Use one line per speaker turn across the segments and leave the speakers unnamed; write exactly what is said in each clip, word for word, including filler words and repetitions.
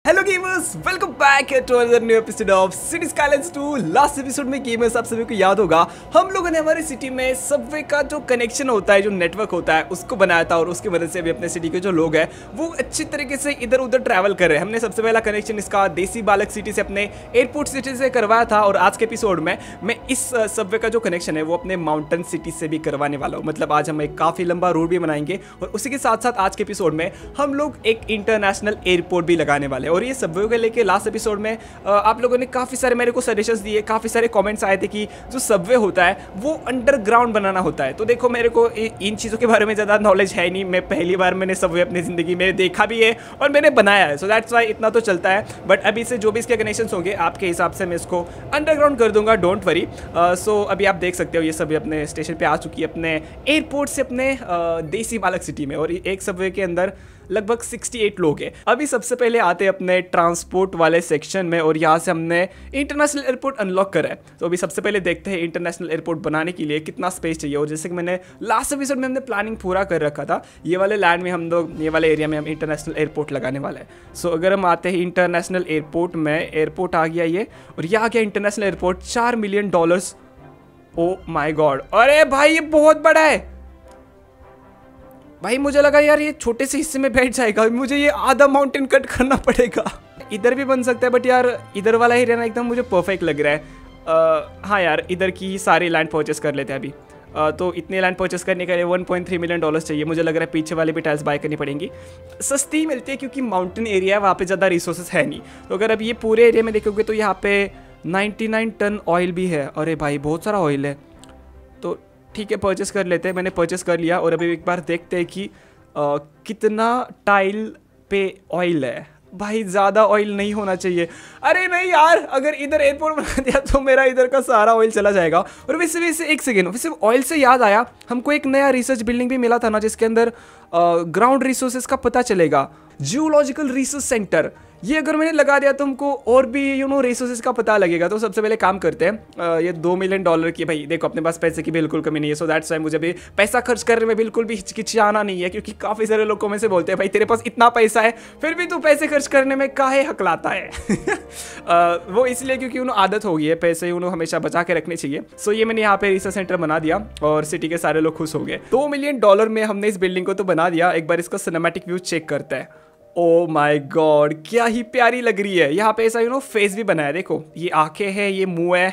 Hello gamers, welcome back to another new episode of City Skylines two. Last episode में gamers आप सभी को याद होगा, हम लोगों ने हमारी सिटी में सबवे का जो कनेक्शन होता है, जो नेटवर्क होता है, उसको बनाया था और उसकी मदद से अभी अपने सिटी के जो लोग हैं वो अच्छी तरीके से इधर उधर ट्रैवल कर रहे हैं। हमने सबसे पहला कनेक्शन इसका देसी बालक सिटी से अपने एयरपोर्ट सिटी से करवाया था और आज के एपिसोड में मैं इस सबवे का जो कनेक्शन है वो अपने माउंटेन सिटी से भी करवाने वाला हूँ। मतलब आज हम एक काफ़ी लंबा रूट भी बनाएंगे और उसी के साथ साथ आज के एपिसोड में हम लोग एक इंटरनेशनल एयरपोर्ट भी लगाने वाले हैं। और ये सबवे को लेके लास्ट एपिसोड में आप लोगों ने काफ़ी सारे मेरे को सजेशंस दिए, काफ़ी सारे कमेंट्स आए थे कि जो सबवे होता है वो अंडरग्राउंड बनाना होता है। तो देखो, मेरे को इन चीज़ों के बारे में ज़्यादा नॉलेज है नहीं, मैं पहली बार मैंने सबवे अपनी ज़िंदगी में देखा भी है और मैंने बनाया है, सो दैट्स वाई इतना तो चलता है। बट अभी से जो भी इसके कनेक्शंस होंगे आपके हिसाब से मैं इसको अंडरग्राउंड कर दूंगा, डोंट वरी। सो अभी आप देख सकते हो ये सभी अपने स्टेशन पे आ चुकी है, अपने एयरपोर्ट से अपने uh, देसी बालक सिटी में। और एक सबवे के अंदर लगभग अड़सठ लोग हैं। अभी सबसे पहले आते हैं अपने ट्रांसपोर्ट वाले सेक्शन में और यहाँ से हमने इंटरनेशनल एयरपोर्ट अनलॉक करा है। तो अभी सबसे पहले देखते हैं इंटरनेशनल एयरपोर्ट बनाने के लिए कितना स्पेस चाहिए। और जैसे कि मैंने लास्ट एपिसोड में हमने प्लानिंग पूरा कर रखा था, ये वाले लैंड में हम लोग, ये वाले एरिया में हम इंटरनेशनल एयरपोर्ट लगाने वाले हैं। सो अगर हम आते हैं इंटरनेशनल एयरपोर्ट में, एयरपोर्ट आ गया ये, और ये आ गया इंटरनेशनल एयरपोर्ट, चार million dollars. Oh my God, अरे भाई ये बहुत बड़ा है भाई। मुझे लगा यार ये छोटे से हिस्से में बैठ जाएगा, मुझे ये आधा माउंटेन कट करना पड़ेगा। इधर भी बन सकता है बट यार इधर वाला ही रहना एकदम मुझे परफेक्ट लग रहा है। आ, हाँ यार, इधर की सारी लैंड परचेस कर लेते हैं अभी। आ, तो इतने लैंड परचेस करने के लिए one point three million dollars चाहिए। मुझे लग रहा है पीछे वाली भी टाइल्स बाय करनी पड़ेंगी, सस्ती मिलती है क्योंकि माउंटेन एरिया है, वहाँ पे ज़्यादा रिसोर्सेस है नहीं। तो अगर अब ये पूरे एरिया में देखोगे तो यहाँ पे नाइन्टी नाइन टन ऑयल भी है। अरे भाई बहुत सारा ऑयल है, तो ठीक है परचेस कर लेते हैं। मैंने परचेस कर लिया और अभी एक बार देखते हैं कि आ, कितना टाइल पे ऑयल है। भाई ज़्यादा ऑयल नहीं होना चाहिए। अरे नहीं यार, अगर इधर एयरपोर्ट बना दिया तो मेरा इधर का सारा ऑयल चला जाएगा। और वैसे वैसे एक सेकेंड, वैसे ऑयल से याद आया, हमको एक नया रिसर्च बिल्डिंग भी मिला था ना, जिसके अंदर ग्राउंड रिसोर्सेज का पता चलेगा, जियोलॉजिकल रिसर्च सेंटर। ये अगर मैंने लगा दिया तो हमको और भी यू नो रिसोर्सेज का पता लगेगा। तो सबसे पहले काम करते हैं, ये दो मिलियन डॉलर की, भाई देखो अपने पास पैसे की बिल्कुल कमी नहीं है। सो दैट्स वाई मुझे भी पैसा खर्च करने में बिल्कुल भी हिचकिचाना नहीं है, क्योंकि काफ़ी सारे लोग में से बोलते हैं भाई तेरे पास इतना पैसा है फिर भी तू पैसे खर्च करने में काहे हकलाता है। आ, वो इसलिए क्योंकि उन्होंने आदत हो गई है, पैसे उन्होंने हमेशा बचा के रखने चाहिए। सो ये मैंने यहाँ पे रिसर्च सेंटर बना दिया और सिटी के सारे लोग खुश हो गए। दो मिलियन डॉलर में हमने इस बिल्डिंग को तो बना दिया। एक बार इसका सिनेमैटिक व्यू चेक करते हैं। ओ माय गॉड, क्या ही प्यारी लग रही है। यहाँ पे ऐसा यू नो फेस भी बनाया, देखो ये आंखें हैं, ये मुंह है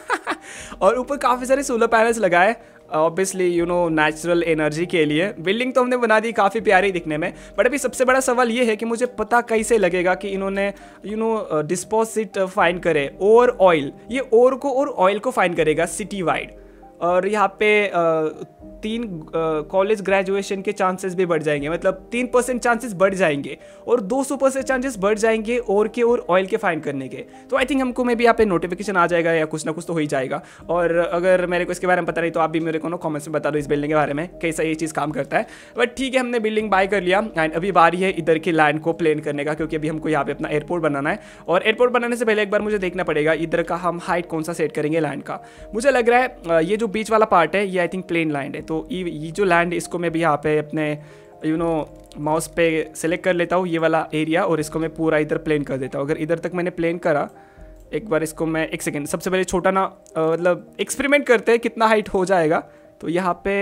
और ऊपर काफ़ी सारे सोलर पैनल्स लगाए, obviously you know natural energy के लिए। बिल्डिंग तो हमने बना दी काफ़ी प्यारी दिखने में, बट अभी सबसे बड़ा सवाल ये है कि मुझे पता कैसे लगेगा कि इन्होंने यू नो डिस्पोजिट फाइंड करे और ऑयल, ये और को और ऑयल को फाइंड करेगा सिटी वाइड। और यहाँ पे uh, तीन कॉलेज ग्रेजुएशन के चांसेस भी बढ़ जाएंगे, मतलब तीन परसेंट चांसेस बढ़ जाएंगे और दो सौ परसेंट चांसेस बढ़ जाएंगे और के और ऑयल के फाइंड करने के। तो आई थिंक हमको में भी यहाँ पे नोटिफिकेशन आ जाएगा या कुछ ना कुछ तो हो ही जाएगा। और अगर मेरे को इसके बारे में पता नहीं तो आप भी मेरे को ना कमेंट्स में बता दो इस बिल्डिंग के बारे में कैसा ये चीज़ काम करता है। बट ठीक है, हमने बिल्डिंग बाय कर लिया एंड अभी बारी है इधर की लैंड को प्लेन करने का, क्योंकि अभी हमको यहाँ पे अपना एयरपोर्ट बनाना है। और एयरपोर्ट बनाने से पहले एक बार मुझे देखना पड़ेगा इधर का हम हाइट कौन सा सेट करेंगे लैंड का। मुझे लग रहा है ये जो बीच वाला पार्ट है ये आई थिंक प्लेन लैंड है, तो ये जो लैंड इसको मैं भी यहाँ पे अपने यू नो माउस पे सेलेक्ट कर लेता हूँ ये वाला एरिया और इसको मैं पूरा इधर प्लेन कर देता हूँ। अगर इधर तक मैंने प्लेन करा, एक बार इसको मैं एक सेकेंड सबसे पहले छोटा ना मतलब एक्सपेरिमेंट करते हैं कितना हाइट हो जाएगा। तो यहाँ पे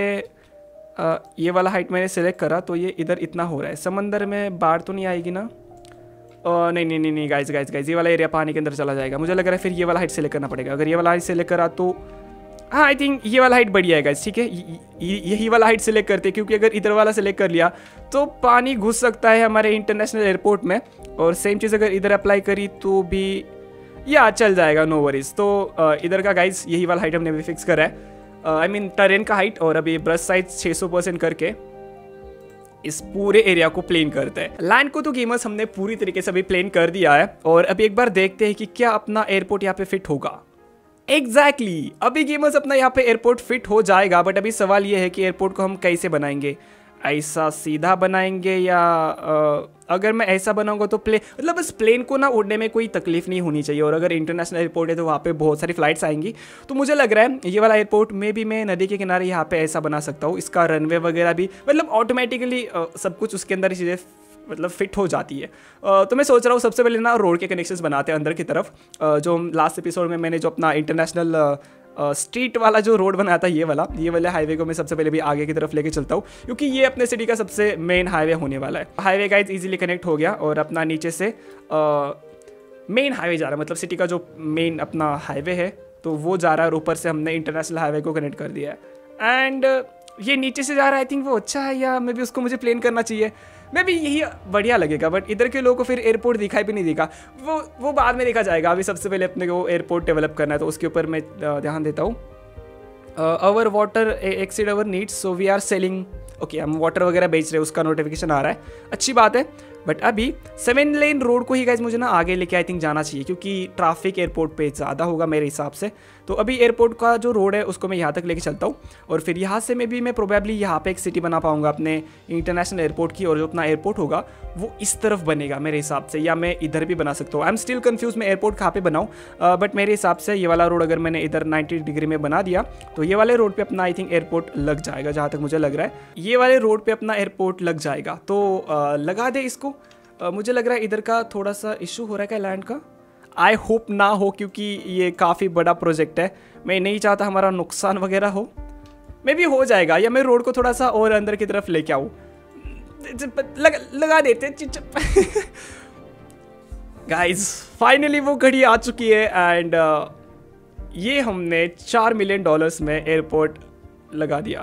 आ, ये वाला हाइट मैंने सेलेक्ट करा तो ये इधर इतना हो रहा है। समंदर में बाढ़ तो नहीं आएगी ना? आ, नहीं नहीं नहीं नहीं गाइस गाइस गाइस ये वाला एरिया पानी के अंदर चला जाएगा। मुझे लग रहा है फिर ये वाला हाइट सेलेक्ट करना पड़ेगा। अगर ये वाला हाइट सेलेक्ट करा तो हाँ आई थिंक ये वाला हाइट बढ़िया है गाइस, ठीक है यही वाला हाइट सेलेक्ट करते हैं, क्योंकि अगर इधर वाला सेलेक्ट कर लिया तो पानी घुस सकता है हमारे इंटरनेशनल एयरपोर्ट में। और सेम चीज़ अगर इधर अप्लाई करी तो भी या चल जाएगा, नो वरीज। तो इधर का गाइस यही वाला हाइट हमने भी फिक्स करा है, आई मीन टेरेन का हाइट। और अभी ब्रश साइज छः सौ परसेंट करके इस पूरे एरिया को प्लेन करते हैं। लैंड को तो गेमर्स हमने पूरी तरीके से अभी प्लेन कर दिया है और अभी एक बार देखते हैं कि क्या अपना एयरपोर्ट यहाँ पे फिट होगा। Exactly exactly. अभी गेमर्स अपना यहाँ पे एयरपोर्ट फिट हो जाएगा, बट अभी सवाल ये है कि एयरपोर्ट को हम कैसे बनाएंगे। ऐसा सीधा बनाएंगे या आ, अगर मैं ऐसा बनाऊंगा तो प्ले मतलब बस प्लेन को ना उड़ने में कोई तकलीफ नहीं होनी चाहिए। और अगर इंटरनेशनल एयरपोर्ट है तो वहाँ पे बहुत सारी फ्लाइट्स आएंगी। तो मुझे लग रहा है ये वाला एयरपोर्ट में भी मैं नदी के किनारे यहाँ पे ऐसा बना सकता हूँ। इसका रनवे वगैरह भी मतलब ऑटोमेटिकली सब कुछ उसके अंदर चीज़ें मतलब फिट हो जाती है। uh, तो मैं सोच रहा हूँ सबसे पहले ना रोड के कनेक्शंस बनाते हैं अंदर की तरफ। uh, जो लास्ट एपिसोड में मैंने जो अपना इंटरनेशनल स्ट्रीट uh, वाला जो रोड बनाया था, ये वाला ये वाले हाईवे को मैं सबसे पहले भी आगे की तरफ लेके चलता हूँ, क्योंकि ये अपने सिटी का सबसे मेन हाईवे होने वाला है। हाईवे गाइस इजीली कनेक्ट हो गया और अपना नीचे से मेन हाईवे जा रहा है, मतलब सिटी का जो मेन अपना हाईवे है तो वो जा रहा है, और ऊपर से हमने इंटरनेशनल हाईवे को कनेक्ट कर दिया है। एंड ये नीचे से जा रहा है, आई थिंक वो अच्छा है, या मे भी उसको मुझे प्लेन करना चाहिए, मे भी यही बढ़िया लगेगा। बट इधर के लोगों को फिर एयरपोर्ट दिखाई भी नहीं देगा, वो वो बाद में देखा जाएगा। अभी सबसे पहले अपने को एयरपोर्ट डेवलप करना है, तो उसके ऊपर मैं ध्यान देता हूँ। Our water exceed our needs, so we are selling. Okay, हम वाटर वगैरह बेच रहे हैं, उसका नोटिफिकेशन आ रहा है, अच्छी बात है। बट अभी सेवन लेन रोड को ही गाइज मुझे ना आगे लेके आई थिंक जाना चाहिए, क्योंकि ट्रैफिक एयरपोर्ट पे ज़्यादा होगा मेरे हिसाब से। तो अभी एयरपोर्ट का जो रोड है उसको मैं यहाँ तक लेके चलता हूँ, और फिर यहाँ से मैं भी मैं प्रोबेबली यहाँ पे एक सिटी बना पाऊंगा अपने इंटरनेशनल एयरपोर्ट की, और जो अपना एयरपोर्ट होगा वो इस तरफ बनेगा मेरे हिसाब से, या मैं इधर भी बना सकता हूँ। आई एम स्टिल कन्फ्यूज मैं एयरपोर्ट कहाँ पे बनाऊँ, बट मेरे हिसाब से ये वाला रोड अगर मैंने इधर नाइन्टी डिग्री में बना दिया तो ये वाले रोड पर अपना आई थिंक एयरपोर्ट लग जाएगा, जहाँ तक मुझे लग रहा है ये वाले रोड पर अपना एयरपोर्ट लग जाएगा। तो uh, लगा दे इसको। Uh, मुझे लग रहा है इधर का थोड़ा सा इशू हो रहा है क्या लैंड का, आई होप ना हो, क्योंकि ये काफ़ी बड़ा प्रोजेक्ट है, मैं नहीं चाहता हमारा नुकसान वगैरह हो। मे भी हो जाएगा, या मैं रोड को थोड़ा सा और अंदर की तरफ लेके आऊँ, लग, लगा देते गाइस। फाइनली वो घड़ी आ चुकी है, एंड uh, ये हमने चार मिलियन डॉलर्स में एयरपोर्ट लगा दिया।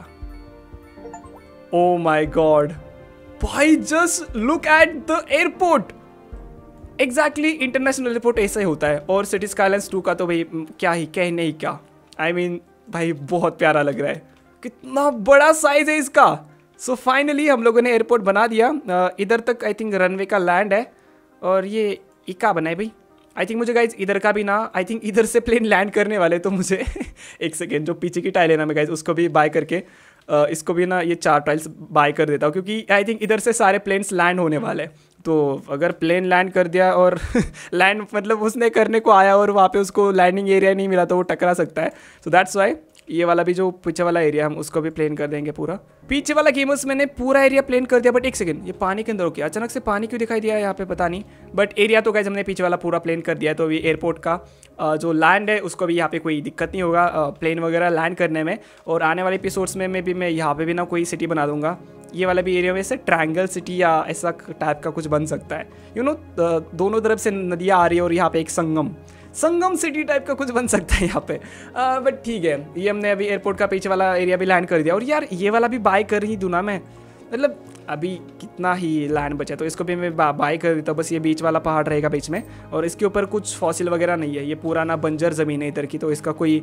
ओ माई गॉड भाई, just look at the airport. Exactly international airport ऐसा ही होता है, और सिटी स्काईलाइंस टू का तो भाई क्या ही कहने ही क्या। आई I मीन mean, भाई बहुत प्यारा लग रहा है, कितना बड़ा साइज है इसका। सो so फाइनली हम लोगों ने एयरपोर्ट बना दिया। इधर तक आई थिंक रनवे का लैंड है, और ये इका बना है भाई। आई थिंक मुझे गाइज इधर का भी ना, आई थिंक इधर से प्लेन लैंड करने वाले, तो मुझे एक सेकेंड, जो पीछे की टाइल है ना मैं गाइज उसको भी बाय करके Uh, इसको भी ना ये चार टाइल्स बाय कर देता हूँ, क्योंकि आई थिंक इधर से सारे प्लेन्स लैंड होने वाले हैं। तो अगर प्लेन लैंड कर दिया और लैंड मतलब उसने करने को आया और वहाँ पे उसको लैंडिंग एरिया नहीं मिला तो वो टकरा सकता है। सो दैट्स वाई ये वाला भी जो पीछे वाला एरिया हम उसको भी प्लेन कर देंगे पूरा। पीछे वाला गेमर्स मैंने पूरा एरिया प्लेन कर दिया, बट एक सेकंड, ये पानी के अंदर हो गया, अचानक से पानी क्यों दिखाई दिया यहाँ पे पता नहीं। बट एरिया तो गाइस हमने पीछे वाला पूरा प्लेन कर दिया है, तो अभी एयरपोर्ट का जो लैंड है उसको भी यहाँ पे कोई दिक्कत नहीं होगा प्लेन वगैरह लैंड करने में। और आने वाले एपिसोड्स में भी मैं यहाँ पे भी ना कोई सिटी बना दूंगा, ये वाला भी एरिया में से ट्रायंगल सिटी या ऐसा टाइप का कुछ बन सकता है। यू नो दोनों तरफ से नदियाँ आ रही है और यहाँ पे एक संगम संगम सिटी टाइप का कुछ बन सकता है यहाँ पे। बट ठीक है, ये हमने अभी एयरपोर्ट का पीछे वाला एरिया भी लैंड कर दिया। और यार ये वाला भी बाय कर ही दूँ ना मैं, मतलब अभी कितना ही लैंड बचा, तो इसको भी मैं बाय कर देता हूँ। बस ये बीच वाला पहाड़ रहेगा बीच में, और इसके ऊपर कुछ फॉसिल वगैरह नहीं है, ये पूरा ना बंजर ज़मीन है इधर की, तो इसका कोई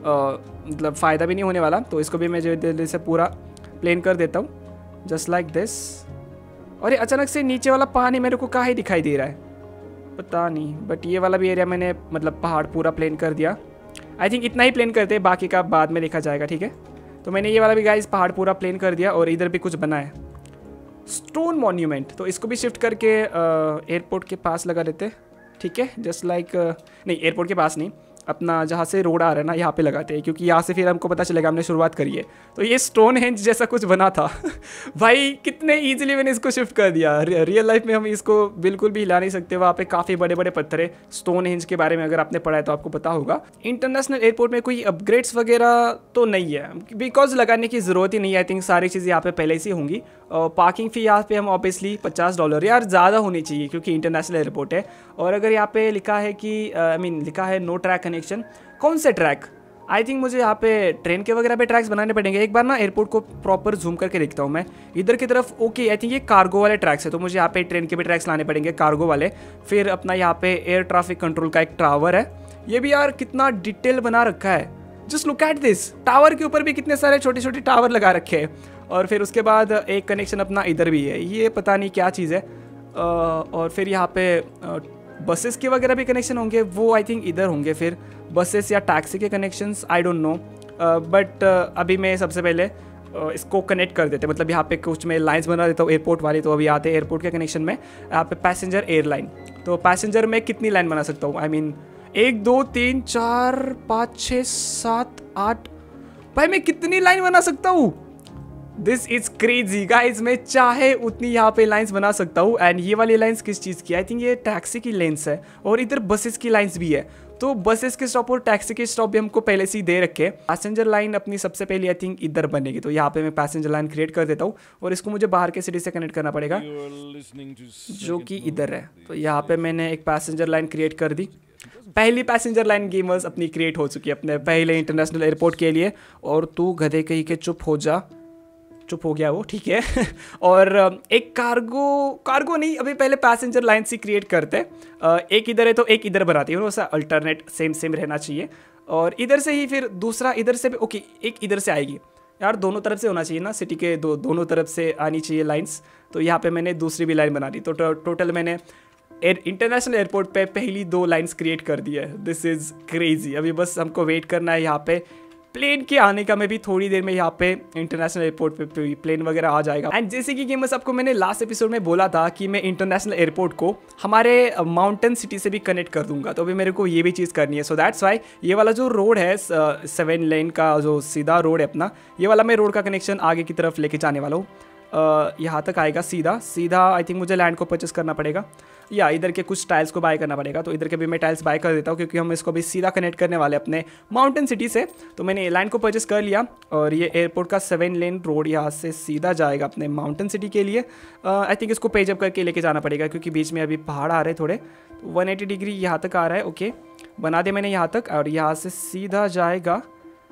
मतलब फ़ायदा भी नहीं होने वाला। तो इसको भी मैं जो दिल्ली से पूरा प्लेन कर देता हूँ, जस्ट लाइक दिस। और ये अचानक से नीचे वाला पानी मेरे को कहाँ ही दिखाई दे रहा है पता नहीं, बट ये वाला भी एरिया मैंने मतलब पहाड़ पूरा प्लेन कर दिया। आई थिंक इतना ही प्लेन करते हैं, बाकी का बाद में देखा जाएगा, ठीक है। तो मैंने ये वाला भी गाइस पहाड़ पूरा प्लेन कर दिया, और इधर भी कुछ बना है स्टोन मॉन्यूमेंट, तो इसको भी शिफ्ट करके एयरपोर्ट के पास लगा देते हैं, ठीक है। जस्ट लाइक नहीं, एयरपोर्ट के पास नहीं, अपना जहाँ से रोड आ रहा है ना यहाँ पे लगाते हैं, क्योंकि यहाँ से फिर हमको पता चलेगा हमने शुरुआत करी है। तो ये स्टोन हेंज जैसा कुछ बना था भाई कितने इजीली मैंने इसको शिफ्ट कर दिया। रियल लाइफ में हम इसको बिल्कुल भी हिला नहीं सकते, वहाँ पे काफ़ी बड़े बड़े पत्थर है। स्टोन हेंज के बारे में अगर आपने पढ़ा है तो आपको पता होगा। इंटरनेशनल एयरपोर्ट में कोई अपग्रेड्स वगैरह तो नहीं है, बिकॉज लगाने की ज़रूरत ही नहीं है। आई थिंक सारी चीज़ें यहाँ पे पहले से होंगी। और पार्किंग फ़ी यहाँ पे हम ऑब्वियसली पचास डॉलर यार ज़्यादा होनी चाहिए, क्योंकि इंटरनेशनल एयरपोर्ट है। और अगर यहाँ पे लिखा है कि आई मीन लिखा है नो ट्रैक कनेक्शन, कौन से ट्रैक? आई थिंक मुझे यहाँ पे ट्रेन के वगैरह पे ट्रैक्स बनाने पड़ेंगे। एक बार ना एयरपोर्ट को प्रॉपर जूम करके देखता हूँ मैं इधर की तरफ। ओके, आई थिंक ये कार्गो वाले ट्रैक्स है, तो मुझे यहाँ पे ट्रेन के भी ट्रैक्स लाने पड़ेंगे कार्गो वाले। फिर अपना यहाँ पे एयर ट्रैफिक कंट्रोल का एक टावर है, ये भी यार कितना डिटेल बना रखा है। Just look at this, tower के ऊपर भी कितने सारे छोटे छोटे टावर लगा रखे हैं। और फिर उसके बाद एक कनेक्शन अपना इधर भी है, ये पता नहीं क्या चीज़ है। और फिर यहाँ पे बसेस के वगैरह भी कनेक्शन होंगे, वो आई थिंक इधर होंगे। फिर बसेस या टैक्सी के connections I don't know, but अभी मैं सबसे पहले uh, इसको कनेक्ट कर देते, मतलब यहाँ पे कुछ मैं लाइंस बना देता हूँ एयरपोर्ट वाली। तो अभी आते हैं एयरपोर्ट के कनेक्शन में, यहाँ पे पैसेंजर एयरलाइन। तो पैसेंजर में कितनी लाइन बना सकता हूँ? आई I मीन mean, एक दो तीन चार पाँच छः सात आठ, भाई मैं कितनी लाइन बना सकता हूँ? This is crazy guys. मैं चाहे उतनी यहाँ पे लाइंस बना सकता हूँ। एंड ये वाली लाइंस किस चीज़ की? आई थिंक ये टैक्सी की लाइंस है और इधर बसेस की लाइंस भी है। तो बसेस के स्टॉप और टैक्सी के स्टॉप भी हमको पहले से ही दे रखे। पैसेंजर लाइन अपनी सबसे पहले आई थिंक इधर बनेगी। तो यहाँ पे मैं पैसेंजर लाइन क्रिएट कर देता हूँ और इसको मुझे बाहर के सिटी से कनेक्ट करना पड़ेगा जो कि इधर है। तो यहाँ पे मैंने एक पैसेंजर लाइन क्रिएट कर दी। पहली पैसेंजर लाइन गेमर्स अपनी क्रिएट हो चुकी है अपने पहले इंटरनेशनल एयरपोर्ट के लिए। और तू गधे कहीं के चुप हो जा। चुप हो गया वो, ठीक है। और एक कार्गो कार्गो नहीं, अभी पहले पैसेंजर लाइन से क्रिएट करते हैं। एक इधर है तो एक इधर बनाती है, वैसा अल्टरनेट सेम सेम रहना चाहिए। और इधर से ही फिर दूसरा इधर से भी, ओके एक इधर से आएगी यार, दोनों तरफ से होना चाहिए ना, सिटी के दो दोनों तरफ से आनी चाहिए लाइंस। तो यहाँ पे मैंने दूसरी भी लाइन बना दी। तो टोटल मैंने एयर इंटरनेशनल एयरपोर्ट पे पहली दो लाइंस क्रिएट कर दी है। This is crazy. अभी बस हमको वेट करना है यहाँ पे प्लेन के आने का। मैं भी थोड़ी देर में यहाँ पे इंटरनेशनल एयरपोर्ट पे प्लेन वगैरह आ जाएगा। एंड जैसे कि गेमर्स आपको मैंने लास्ट एपिसोड में बोला था कि मैं इंटरनेशनल एयरपोर्ट को हमारे माउंटेन सिटी से भी कनेक्ट कर दूंगा। तो अभी मेरे को ये भी चीज़ करनी है। सो दैट्स वाई ये वाला जो रोड है सेवन लेन का जो सीधा रोड है अपना, ये वाला मैं रोड का कनेक्शन आगे की तरफ लेके जाने वाला हूँ। यहाँ तक आएगा सीधा सीधा। आई थिंक मुझे लैंड को परचेस करना पड़ेगा या इधर के कुछ टाइल्स को बाय करना पड़ेगा। तो इधर के भी मैं टाइल्स बाय कर देता हूँ क्योंकि हम इसको भी सीधा कनेक्ट करने वाले अपने माउंटेन सिटी से। तो मैंने लैंड को परचेस कर लिया और ये एयरपोर्ट का सेवन लेन रोड यहाँ से सीधा जाएगा अपने माउंटेन सिटी के लिए। आई थिंक इसको पेजअप करके लेके जाना पड़ेगा क्योंकि बीच में अभी पहाड़ आ रहे हैं थोड़े। तो वन एटी डिग्री यहाँ तक आ रहा है। ओके बना दे मैंने यहाँ तक और यहाँ से सीधा जाएगा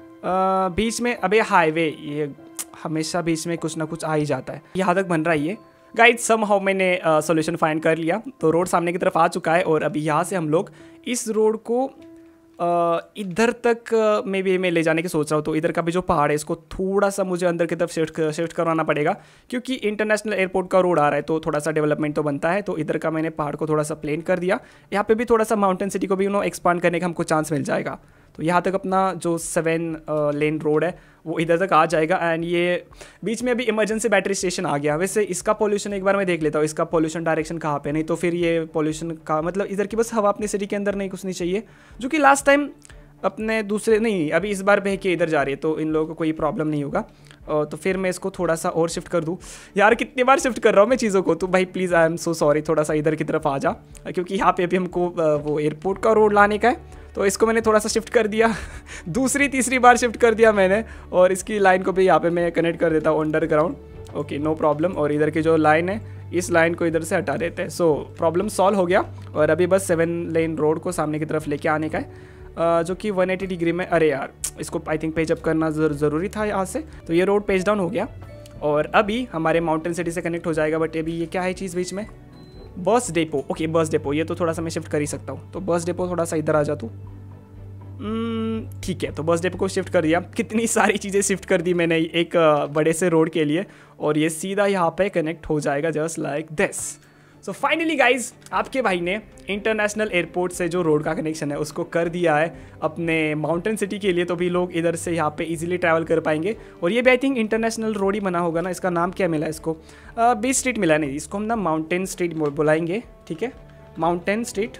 आ, बीच में। अबे हाईवे ये हमेशा बीच में कुछ ना कुछ आ ही जाता है। यहाँ तक बन रहा है ये गाइड। सम हाउ मैंने सॉल्यूशन फाइंड कर लिया। तो रोड सामने की तरफ आ चुका है और अभी यहाँ से हम लोग इस रोड को uh, इधर तक में भी मैं ले जाने की सोच रहा हूँ। तो इधर का भी जो पहाड़ है इसको थोड़ा सा मुझे अंदर की तरफ शिफ्ट शिफ्ट करवाना पड़ेगा क्योंकि इंटरनेशनल एयरपोर्ट का रोड आ रहा है तो थोड़ा सा डेवलपमेंट तो बनता है। तो इधर का मैंने पहाड़ को थोड़ा सा प्लेन कर दिया। यहाँ पे भी थोड़ा सा माउंटेन सिटी को भी यू नो एक्सपांड करने का हमको चांस मिल जाएगा। तो यहाँ तक अपना जो सेवन लेन रोड है वो इधर तक आ जाएगा। एंड ये बीच में अभी इमरजेंसी बैटरी स्टेशन आ गया। वैसे इसका पोल्यूशन एक बार मैं देख लेता हूँ, इसका पोल्यूशन डायरेक्शन कहाँ पे, नहीं तो फिर ये पोल्यूशन का मतलब इधर की बस हवा अपनी सिटी के अंदर नहीं घुसनी चाहिए, जो कि लास्ट टाइम अपने दूसरे नहीं अभी इस बार बह के इधर जा रही है तो इन लोगों को कोई प्रॉब्लम नहीं होगा। तो फिर मैं इसको थोड़ा सा और शिफ्ट कर दूँ। यार कितनी बार शिफ्ट कर रहा हूँ मैं चीज़ों को। तो भाई please I am so sorry, थोड़ा सा इधर की तरफ आ जा क्योंकि यहाँ पे अभी हमको वो एयरपोर्ट का रोड लाने का है। तो इसको मैंने थोड़ा सा शिफ्ट कर दिया दूसरी तीसरी बार शिफ्ट कर दिया मैंने। और इसकी लाइन को भी यहाँ पे मैं कनेक्ट कर देता हूँ अंडरग्राउंड। Okay no problem. और इधर की जो लाइन है इस लाइन को इधर से हटा देते हैं। सो प्रॉब्लम सॉल्व हो गया। और अभी बस सेवन लेन रोड को सामने की तरफ लेके आने का है uh, जो कि वन एटी डिग्री में। अरे यार इसको आई थिंक पेज अप करना ज़रूरी था यहाँ से। तो ये रोड पेज डाउन हो गया और अभी हमारे माउंटेन सिटी से कनेक्ट हो जाएगा। बट अभी ये क्या है चीज़ बीच में? Bus depot. Okay bus depot, ये तो थोड़ा सा मैं शिफ्ट कर ही सकता हूँ। तो बस डेपो थोड़ा सा इधर आ जा तू। ठीक है तो बस डेपो को शिफ्ट कर दिया। कितनी सारी चीज़ें शिफ्ट कर दी मैंने एक बड़े से रोड के लिए और ये सीधा यहाँ पे कनेक्ट हो जाएगा just like this. So finally guys आपके भाई ने इंटरनेशनल एयरपोर्ट से जो रोड का कनेक्शन है उसको कर दिया है अपने माउंटेन सिटी के लिए। तो भी लोग इधर से यहाँ पे इजीली ट्रैवल कर पाएंगे। और ये भी आई थिंक इंटरनेशनल रोड ही बना होगा ना। इसका नाम क्या मिला इसको? बीच स्ट्रीट मिला नहीं, इसको हम ना माउंटेन स्ट्रीट बुलाएंगे। ठीक है माउंटेन स्ट्रीट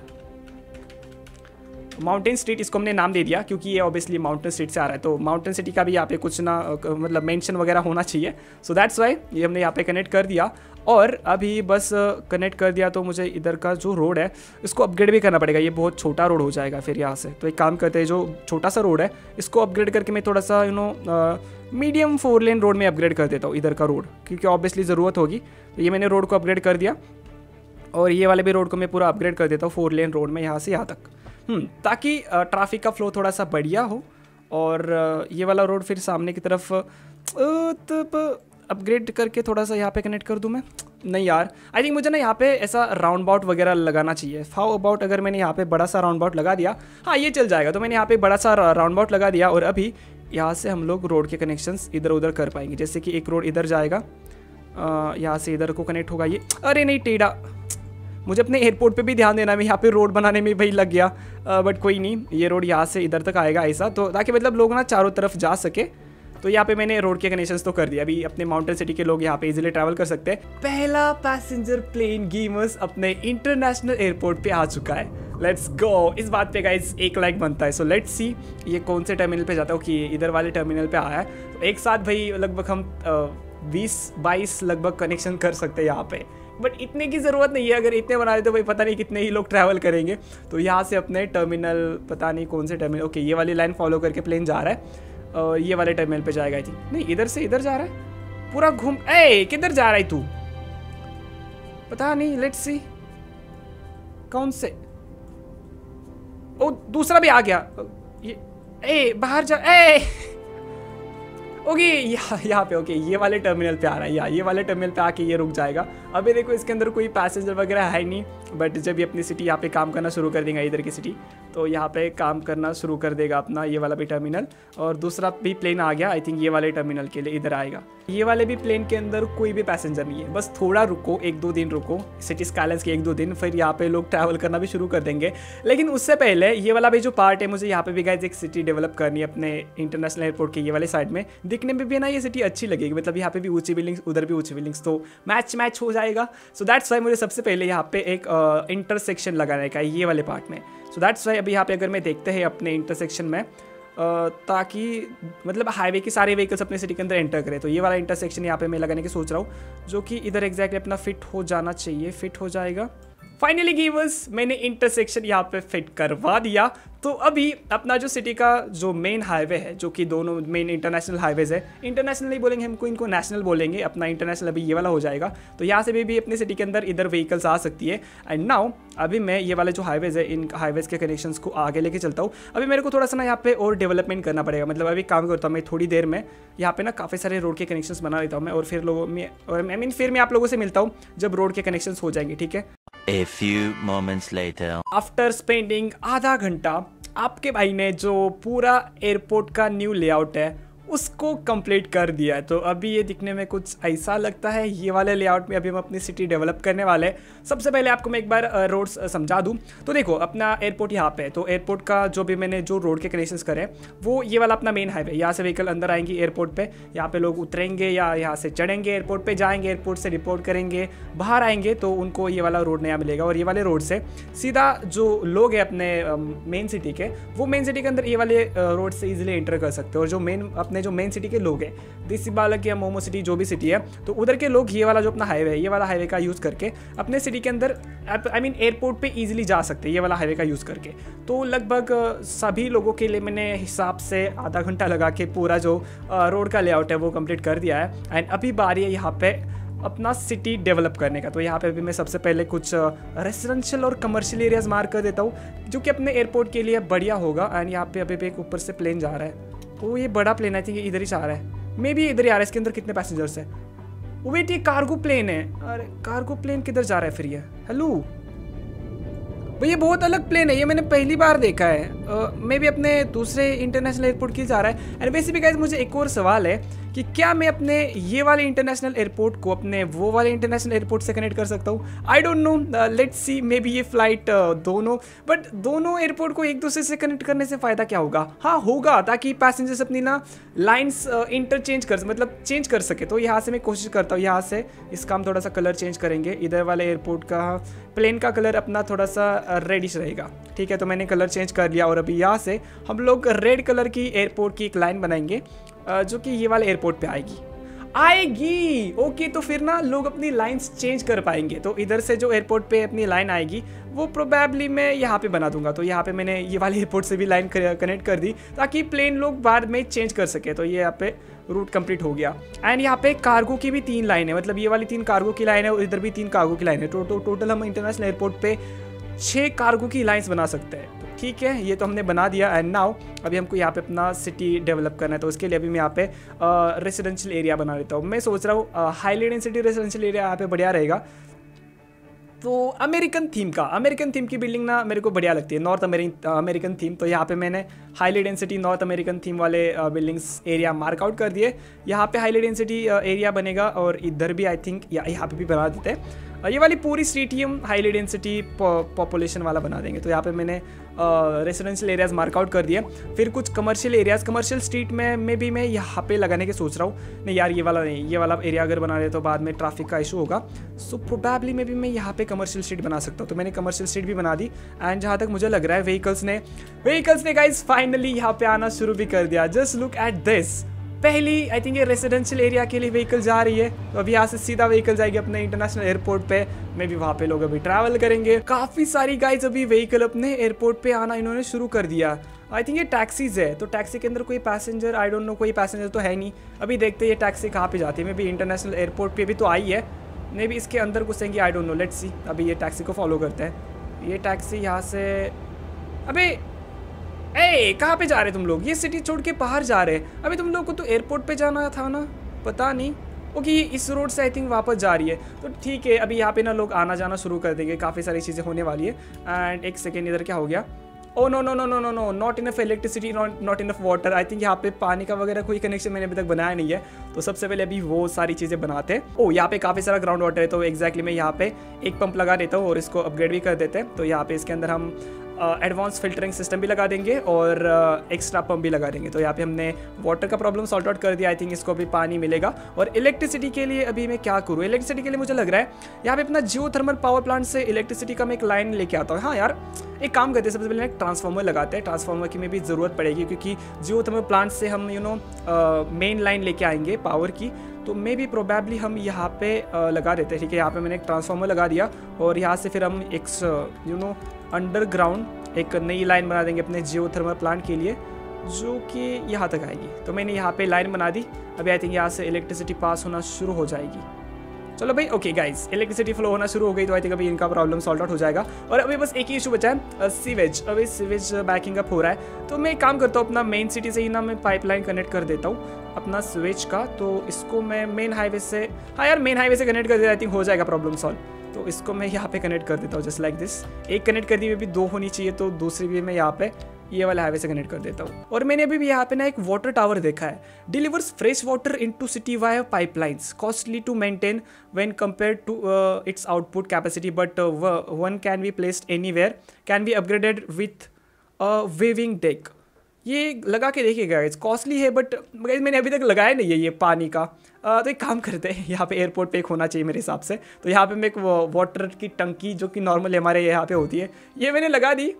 माउंटेन स्ट्रीट इसको हमने नाम दे दिया क्योंकि ये ऑब्वियसली माउंटेन स्ट्रीट से आ रहा है। तो माउंटेन सिटी का भी यहाँ पे कुछ ना मतलब मेंशन वगैरह होना चाहिए। सो दैट्स वाई ये हमने यहाँ पे कनेक्ट कर दिया। और अभी बस कनेक्ट कर दिया तो मुझे इधर का जो रोड है इसको अपग्रेड भी करना पड़ेगा। ये बहुत छोटा रोड हो जाएगा फिर यहाँ से। तो एक काम करते हैं, जो छोटा सा रोड है इसको अपग्रेड करके मैं थोड़ा सा you know medium four lane road में अपग्रेड कर देता हूँ इधर का रोड, क्योंकि ऑब्वियसली ज़रूरत होगी। तो ये मैंने रोड को अपग्रेड कर दिया और ये वाले भी रोड को मैं पूरा अपग्रेड कर देता हूँ फोर लेन रोड में यहाँ से यहाँ तक, ताकि ट्रैफिक का फ्लो थोड़ा सा बढ़िया हो। और ये वाला रोड फिर सामने की तरफ अपग्रेड करके थोड़ा सा यहाँ पे कनेक्ट कर दूँ मैं। नहीं यार आई थिंक मुझे ना यहाँ पे ऐसा राउंड बाउट वगैरह लगाना चाहिए। हाउ अबाउट अगर मैंने यहाँ पे बड़ा सा राउंड बाउट लगा दिया, हाँ ये चल जाएगा। तो मैंने यहाँ पे बड़ा सा राउंड बाउट लगा दिया और अभी यहाँ से हम लोग रोड के कनेक्शंस इधर उधर कर पाएंगे। जैसे कि एक रोड इधर जाएगा, यहाँ से इधर को कनेक्ट होगा ये। अरे नहीं टेढ़ा, मुझे अपने एयरपोर्ट पे भी ध्यान देना है। यहाँ पे रोड बनाने में भाई लग गया, बट कोई नहीं। ये रोड यहाँ से इधर तक आएगा ऐसा, तो ताकि मतलब लोग ना चारों तरफ जा सके। तो यहाँ पे मैंने रोड के कनेक्शंस तो कर दिया। अभी अपने माउंटेन सिटी के लोग यहाँ पे इजीली ट्रैवल कर सकते हैं। पहला पैसेंजर प्लेन गेमर्स अपने इंटरनेशनल एयरपोर्ट पे आ चुका है। Let's go. इस बात पे गाइस एक लाइक बनता है। सो लेट्स सी ये कौन से टर्मिनल पे जाता है। कि इधर वाले टर्मिनल पे आया है। तो एक साथ भाई लगभग हम बीस बाईस लगभग कनेक्शन कर सकते हैं यहाँ पे, बट इतने की ज़रूरत नहीं है। अगर इतने बना देते तो भाई पता नहीं कितने ही लोग ट्रैवल करेंगे। तो यहाँ से अपने टर्मिनल, पता नहीं कौन से टर्मिनल, ओके ये वाली लाइन फॉलो करके प्लेन जा रहा है और ये वाले टर्मिनल पे जाएगा आई थिंक। नहीं, इधर से इधर जा रहा है पूरा घूम। ए किधर जा रहा है तू, पता नहीं, लेट्स सी कौन से। ओ दूसरा भी आ गया ये। ए बाहर जा। ए ओके यहाँ यहाँ पे ओके ये वाले टर्मिनल पे आ रहा है, या ये वाले टर्मिनल पे आके ये रुक जाएगा। अभी देखो इसके अंदर कोई पैसेंजर वगैरह है नहीं, बट जब ये अपनी सिटी यहाँ पे काम करना शुरू कर देगा, इधर की सिटी, तो यहाँ पे काम करना शुरू कर देगा अपना ये वाला भी टर्मिनल। और दूसरा भी प्लेन आ गया आई थिंक ये वाले टर्मिनल के लिए, इधर आएगा। ये वाले भी प्लेन के अंदर कोई भी पैसेंजर नहीं है, बस थोड़ा रुको, एक दो दिन रुको सिटी स्काईलाइंस के एक दो दिन, फिर यहाँ पे लोग ट्रैवल करना भी शुरू कर देंगे। लेकिन उससे पहले ये वाला भी जो पार्ट है, मुझे यहाँ पे भी गाइस एक सिटी डेवलप करनी है अपने इंटरनेशनल एयरपोर्ट के ये वाले साइड में। दिखने में भी ना ये सिटी अच्छी लगेगी, मतलब यहाँ पे भी ऊंची बिल्डिंग्स, उधर भी ऊंची बिल्डिंग्स, तो मैच मैच हो जाएगा। सो दैट्स वाई मुझे सबसे पहले यहाँ पे एक इंटरसेक्शन uh, लगाने का ये वाले पार्ट में। सो दैट्स वाई अभी यहाँ पे अगर मैं देखते हैं अपने इंटरसेक्शन में, uh, ताकि मतलब हाईवे के सारे व्हीकल्स अपने सिटी के अंदर एंटर करें, तो ये वाला इंटरसेक्शन यहाँ पे मैं लगाने की सोच रहा हूँ, जो कि इधर एग्जैक्टली अपना फिट हो जाना चाहिए, फिट हो जाएगा। फाइनली गिवर्स मैंने इंटरसेक्शन यहाँ पे फिट करवा दिया। तो अभी अपना जो सिटी का जो मेन हाईवे है, जो कि दोनों मेन इंटरनेशनल हाईवेज है, इंटरनेशनल नहीं बोलेंगे हमको, इनको नेशनल बोलेंगे, अपना इंटरनेशनल अभी ये वाला हो जाएगा। तो यहाँ से भी, भी अपने सिटी के अंदर इधर व्हीकल्स आ सकती है। एंड नाउ अभी मैं ये वाले जो हाईवेज है, इन हाईवेज के कनेक्शंस को आगे लेके चलता हूँ। अभी मेरे को थोड़ा सा ना यहाँ पे और डेवलपमेंट करना पड़ेगा, मतलब अभी काम करता हूँ मैं थोड़ी देर में यहाँ पे ना काफ़ी सारे रोड के कनेक्शंस बना लेता हूँ मैं, और फिर लोगों में और आई मीन फिर मैं आप लोगों से मिलता हूँ जब रोड के कनेक्शंस हो जाएंगे, ठीक है।
A few moments later.
After spending आधा घंटा आपके भाई ने जो पूरा एयरपोर्ट का न्यू लेआउट है उसको कंप्लीट कर दिया है। तो अभी ये दिखने में कुछ ऐसा लगता है। ये वाले लेआउट में अभी हम अपनी सिटी डेवलप करने वाले हैं। सबसे पहले आपको मैं एक बार रोड्स समझा दूं। तो देखो अपना एयरपोर्ट यहाँ पे है, तो एयरपोर्ट का जो भी मैंने जो रोड के कनेक्शंस करे वो ये वाला अपना मेन हाईवे, यहाँ से व्हीकल अंदर आएंगे एयरपोर्ट पे, यहाँ पे लोग उतरेंगे या यहाँ से चढ़ेंगे, एयरपोर्ट पे जाएंगे, एयरपोर्ट से रिपोर्ट करेंगे, बाहर आएंगे तो उनको ये वाला रोड नया मिलेगा। और ये वाले रोड से सीधा जो लोग हैं अपने मेन सिटी के, वो मेन सिटी के अंदर ये वाले रोड से इजीली एंटर कर सकते हैं। और जो मेन अपने जो मेन सिटी के लोग हैं, दिस बालक या मोमो सिटी जो भी सिटी है, तो उधर के लोग ये वाला जो अपना हाईवे है, ये वाला हाईवे का यूज़ करके अपने सिटी के अंदर आई मीन एयरपोर्ट पे इजीली जा सकते हैं ये वाला हाईवे का यूज़ करके। तो लगभग सभी लोगों के लिए मैंने हिसाब से आधा घंटा लगा के पूरा जो रोड का लेआउट है वो कंप्लीट कर दिया है। एंड अभी बारी है यहाँ पे अपना सिटी डेवलप करने का। तो यहाँ पे अभी मैं सबसे पहले कुछ रेसिडेंशियल और कमर्शियल एरियाज मार्क कर देता हूँ, जो कि अपने एयरपोर्ट के लिए बढ़िया होगा। एंड यहाँ पे अभी भी एक ऊपर से प्लेन जा रहा है, तो ये बड़ा प्लेन आई थिंक इधर ही जा रहा है, मे बी इधर ही आ रहा है। इसके अंदर कितने पैसेंजर्स है? वेट, ये कार्गो प्लेन है। अरे कार्गो प्लेन किधर जा रहा है फिर ये? हेलो भाई, ये बहुत अलग प्लेन है, ये मैंने पहली बार देखा है। मे भी अपने दूसरे इंटरनेशनल एयरपोर्ट की जा रहा है। एंड वैसे भी गाइस मुझे एक और सवाल है कि क्या मैं अपने ये वाले इंटरनेशनल एयरपोर्ट को अपने वो वाले इंटरनेशनल एयरपोर्ट से कनेक्ट कर सकता हूँ? I don't know, let's see. Maybe ये फ्लाइट uh, दोनों बट दोनों एयरपोर्ट को एक दूसरे से कनेक्ट करने से फ़ायदा क्या होगा? हाँ होगा, ताकि पैसेंजर्स अपनी ना लाइन्स इंटरचेंज कर मतलब चेंज कर सके। तो यहाँ से मैं कोशिश करता हूँ, यहाँ से इसका हम थोड़ा सा कलर चेंज करेंगे। इधर वाले एयरपोर्ट का प्लेन का कलर अपना थोड़ा सा रेडिश रहेगा, ठीक है। तो मैंने कलर चेंज कर लिया और अभी यहाँ से हम लोग रेड कलर की एयरपोर्ट की एक लाइन बनाएंगे, जो कि ये वाले एयरपोर्ट पे आएगी आएगी ओके। तो फिर ना लोग अपनी लाइंस चेंज कर पाएंगे। तो इधर से जो एयरपोर्ट पे अपनी लाइन आएगी वो प्रोबेबली मैं यहाँ पे बना दूंगा। तो यहाँ पे मैंने ये वाले एयरपोर्ट से भी लाइन कनेक्ट कर दी, ताकि प्लेन लोग बाद में चेंज कर सके। तो ये यहाँ पे रूट कंप्लीट हो गया। एंड यहाँ पे कार्गो की भी तीन लाइन है, मतलब ये वाली तीन कार्गो की लाइन है और इधर भी तीन कार्गो की लाइन है। तो, तो, टोटल हम इंटरनेशनल एयरपोर्ट पे छः कार्गो की लाइन्स बना सकते हैं। तो ठीक है, ये तो हमने बना दिया। एंड नाउ अभी हमको यहाँ पे अपना सिटी डेवलप करना है। तो उसके लिए अभी मैं यहाँ पे रेसिडेंशियल एरिया बना लेता हूँ। मैं सोच रहा हूँ हाईली डेंसिटी रेसिडेंशियल एरिया यहाँ पे बढ़िया रहेगा। तो अमेरिकन थीम का अमेरिकन थीम की बिल्डिंग ना मेरे को बढ़िया लगती है, नॉर्थ अमेरिकन अमेरिकन थीम। तो यहाँ पे मैंने highly density North American theme वाले बिल्डिंग्स एरिया मार्क आउट कर दिए। यहाँ पे हाईली डेंसिटी एरिया बनेगा और इधर भी आई थिंक या यहाँ पे भी बना देते हैं। ये वाली पूरी स्ट्रीट ही हम हाईली डेंसिटी पॉपुलेशन वाला बना देंगे। तो यहाँ पे मैंने रेसिडेंशियल एरियाज मार्कआउट कर दिए। फिर कुछ कमर्शियल एरियाज, कमर्शियल स्ट्रीट में में भी मैं यहाँ पे लगाने की सोच रहा हूँ। नहीं यार, ये वाला नहीं, ये वाला एरिया अगर बना रहे तो बाद में ट्रैफिक का इशू होगा। सो प्रोबेबली में भी मैं यहाँ पे कमर्शियल स्ट्रीट बना सकता हूँ। तो मैंने कमर्शियल स्ट्रीट भी बना दी। एंड जहाँ तक मुझे लग रहा है व्हीकल्स ने व्हीकल्स ने गाइस फाइनली यहाँ पे आना शुरू भी कर दिया। जस्ट लुक एट दिस, पहली आई थिंक ये रेसिडेंशियल एरिया के लिए व्हीकल जा रही है, तो अभी यहाँ से सीधा व्हीकल जाएगी अपने इंटरनेशनल एयरपोर्ट पे। मे भी वहाँ पे लोग अभी ट्रैवल करेंगे। काफ़ी सारी गाइज अभी व्हीकल अपने एयरपोर्ट पे आना इन्होंने शुरू कर दिया। आई थिंक ये टैक्सीज है, तो टैक्सी के अंदर कोई पैसेंजर, आई डोंट नो, कोई पैसेंजर तो है नहीं। अभी देखते हैं ये टैक्सी कहाँ पे जाती है। मे भी इंटरनेशनल एयरपोर्ट पे भी तो आई है, मे भी इसके अंदर घुसेंगे, I don't know, let's see. अभी ये टैक्सी को फॉलो करते हैं। ये टैक्सी यहाँ से, अबे ए कहाँ पे जा रहे तुम लोग? ये सिटी छोड़ के बाहर जा रहे हैं। अभी तुम लोग को तो एयरपोर्ट पे जाना था ना, पता नहीं। ओके ये इस रोड से आई थिंक वापस जा रही है, तो ठीक है। अभी यहाँ पे ना लोग आना जाना शुरू कर देंगे, काफ़ी सारी चीज़ें होने वाली है। एंड एक सेकेंड, इधर क्या हो गया? Oh no no no no no no not enough electricity, not not enough water. I think यहाँ पे पानी का वगैरह कोई कनेक्शन मैंने अभी तक बनाया नहीं है, तो सबसे पहले अभी वो सारी चीज़ें बनाते हैं। ओ यहाँ पे काफ़ी सारा ग्राउंड वाटर है, तो एक्जैक्टली मैं यहाँ पे एक पंप लगा देता हूँ और इसको अपग्रेड भी कर देते हैं। तो यहाँ पे इसके अंदर हम एडवांस फिल्टरिंग सिस्टम भी लगा देंगे और एक्स्ट्रा पंप भी लगा देंगे। तो यहाँ पे हमने वाटर का प्रॉब्लम सॉल्ट आउट कर दिया। आई थिंक इसको अभी पानी मिलेगा। और इलेक्ट्रिसिटी के लिए अभी मैं क्या करूँ? इलेक्ट्रिसिटी के लिए मुझे लग रहा है यहाँ पे अपना जियो थर्मल पावर प्लांट से इलेक्ट्रिसिटी का मैं एक लाइन लेके आता हूँ। हाँ यार, एक काम करते हैं, सबसे पहले एक ट्रांसफार्मर लगाते हैं। ट्रांसफार्मर की में भी ज़रूरत पड़ेगी, क्योंकि जियो थर्मल प्लांट से हम यू नो मेन लाइन लेके आएंगे पावर की। तो मे भी प्रोबेबली हम यहाँ पे uh, लगा देते हैं। ठीक है, यहाँ पे मैंने एक ट्रांसफार्मर लगा दिया और यहाँ से फिर हम एक यू नो अंडरग्राउंड एक नई लाइन बना देंगे अपने जियो थर्मल प्लांट के लिए, जो कि यहाँ तक आएगी। तो मैंने यहाँ पे लाइन बना दी। अभी आई थिंक यहाँ से इलेक्ट्रिसिटी पास होना शुरू हो जाएगी। चलो भाई, ओके गाइस, इलेक्ट्रिसिटी फ्लो होना शुरू हो गई, तो आई थिंक अभी इनका प्रॉब्लम सॉल्व आउट हो जाएगा। और अभी बस एक ही इशू बचा है, सीवेज। अभी सीवेज बैकिंग अप हो रहा है, तो मैं एक काम करता हूँ, अपना मेन सिटी से ही ना मैं पाइपलाइन कनेक्ट कर देता हूँ अपना सीवेज का। तो इसको मैं मेन हाईवे से, हाँ यार मेन हाईवे से कनेक्ट कर देता, आई थिंक हो जाएगा प्रॉब्लम सॉल्व। तो इसको मैं यहाँ पे कनेक्ट कर देता हूँ जस्ट लाइक दिस। एक कनेक्ट कर दी, में भी दो होनी चाहिए, तो दूसरी भी मैं यहाँ पे ये वाला हाईवे से कनेक्ट कर देता हूँ। और मैंने अभी भी यहाँ पे ना एक वाटर टावर देखा है, delivers fresh water into city via pipelines, costly to maintain when compare to its output capacity, but one can be placed anywhere, can be upgraded with viewing deck. ये लगा के देखिएगा, इट्स कॉस्टली है, but मैंने अभी तक लगाया नहीं है ये पानी का। uh, तो एक काम करते हैं, यहाँ पे एयरपोर्ट पे एक होना चाहिए मेरे हिसाब से। तो यहाँ पे मैं एक वाटर की टंकी, जो कि नॉर्मली हमारे यहाँ पे होती है, ये मैंने लगा दी।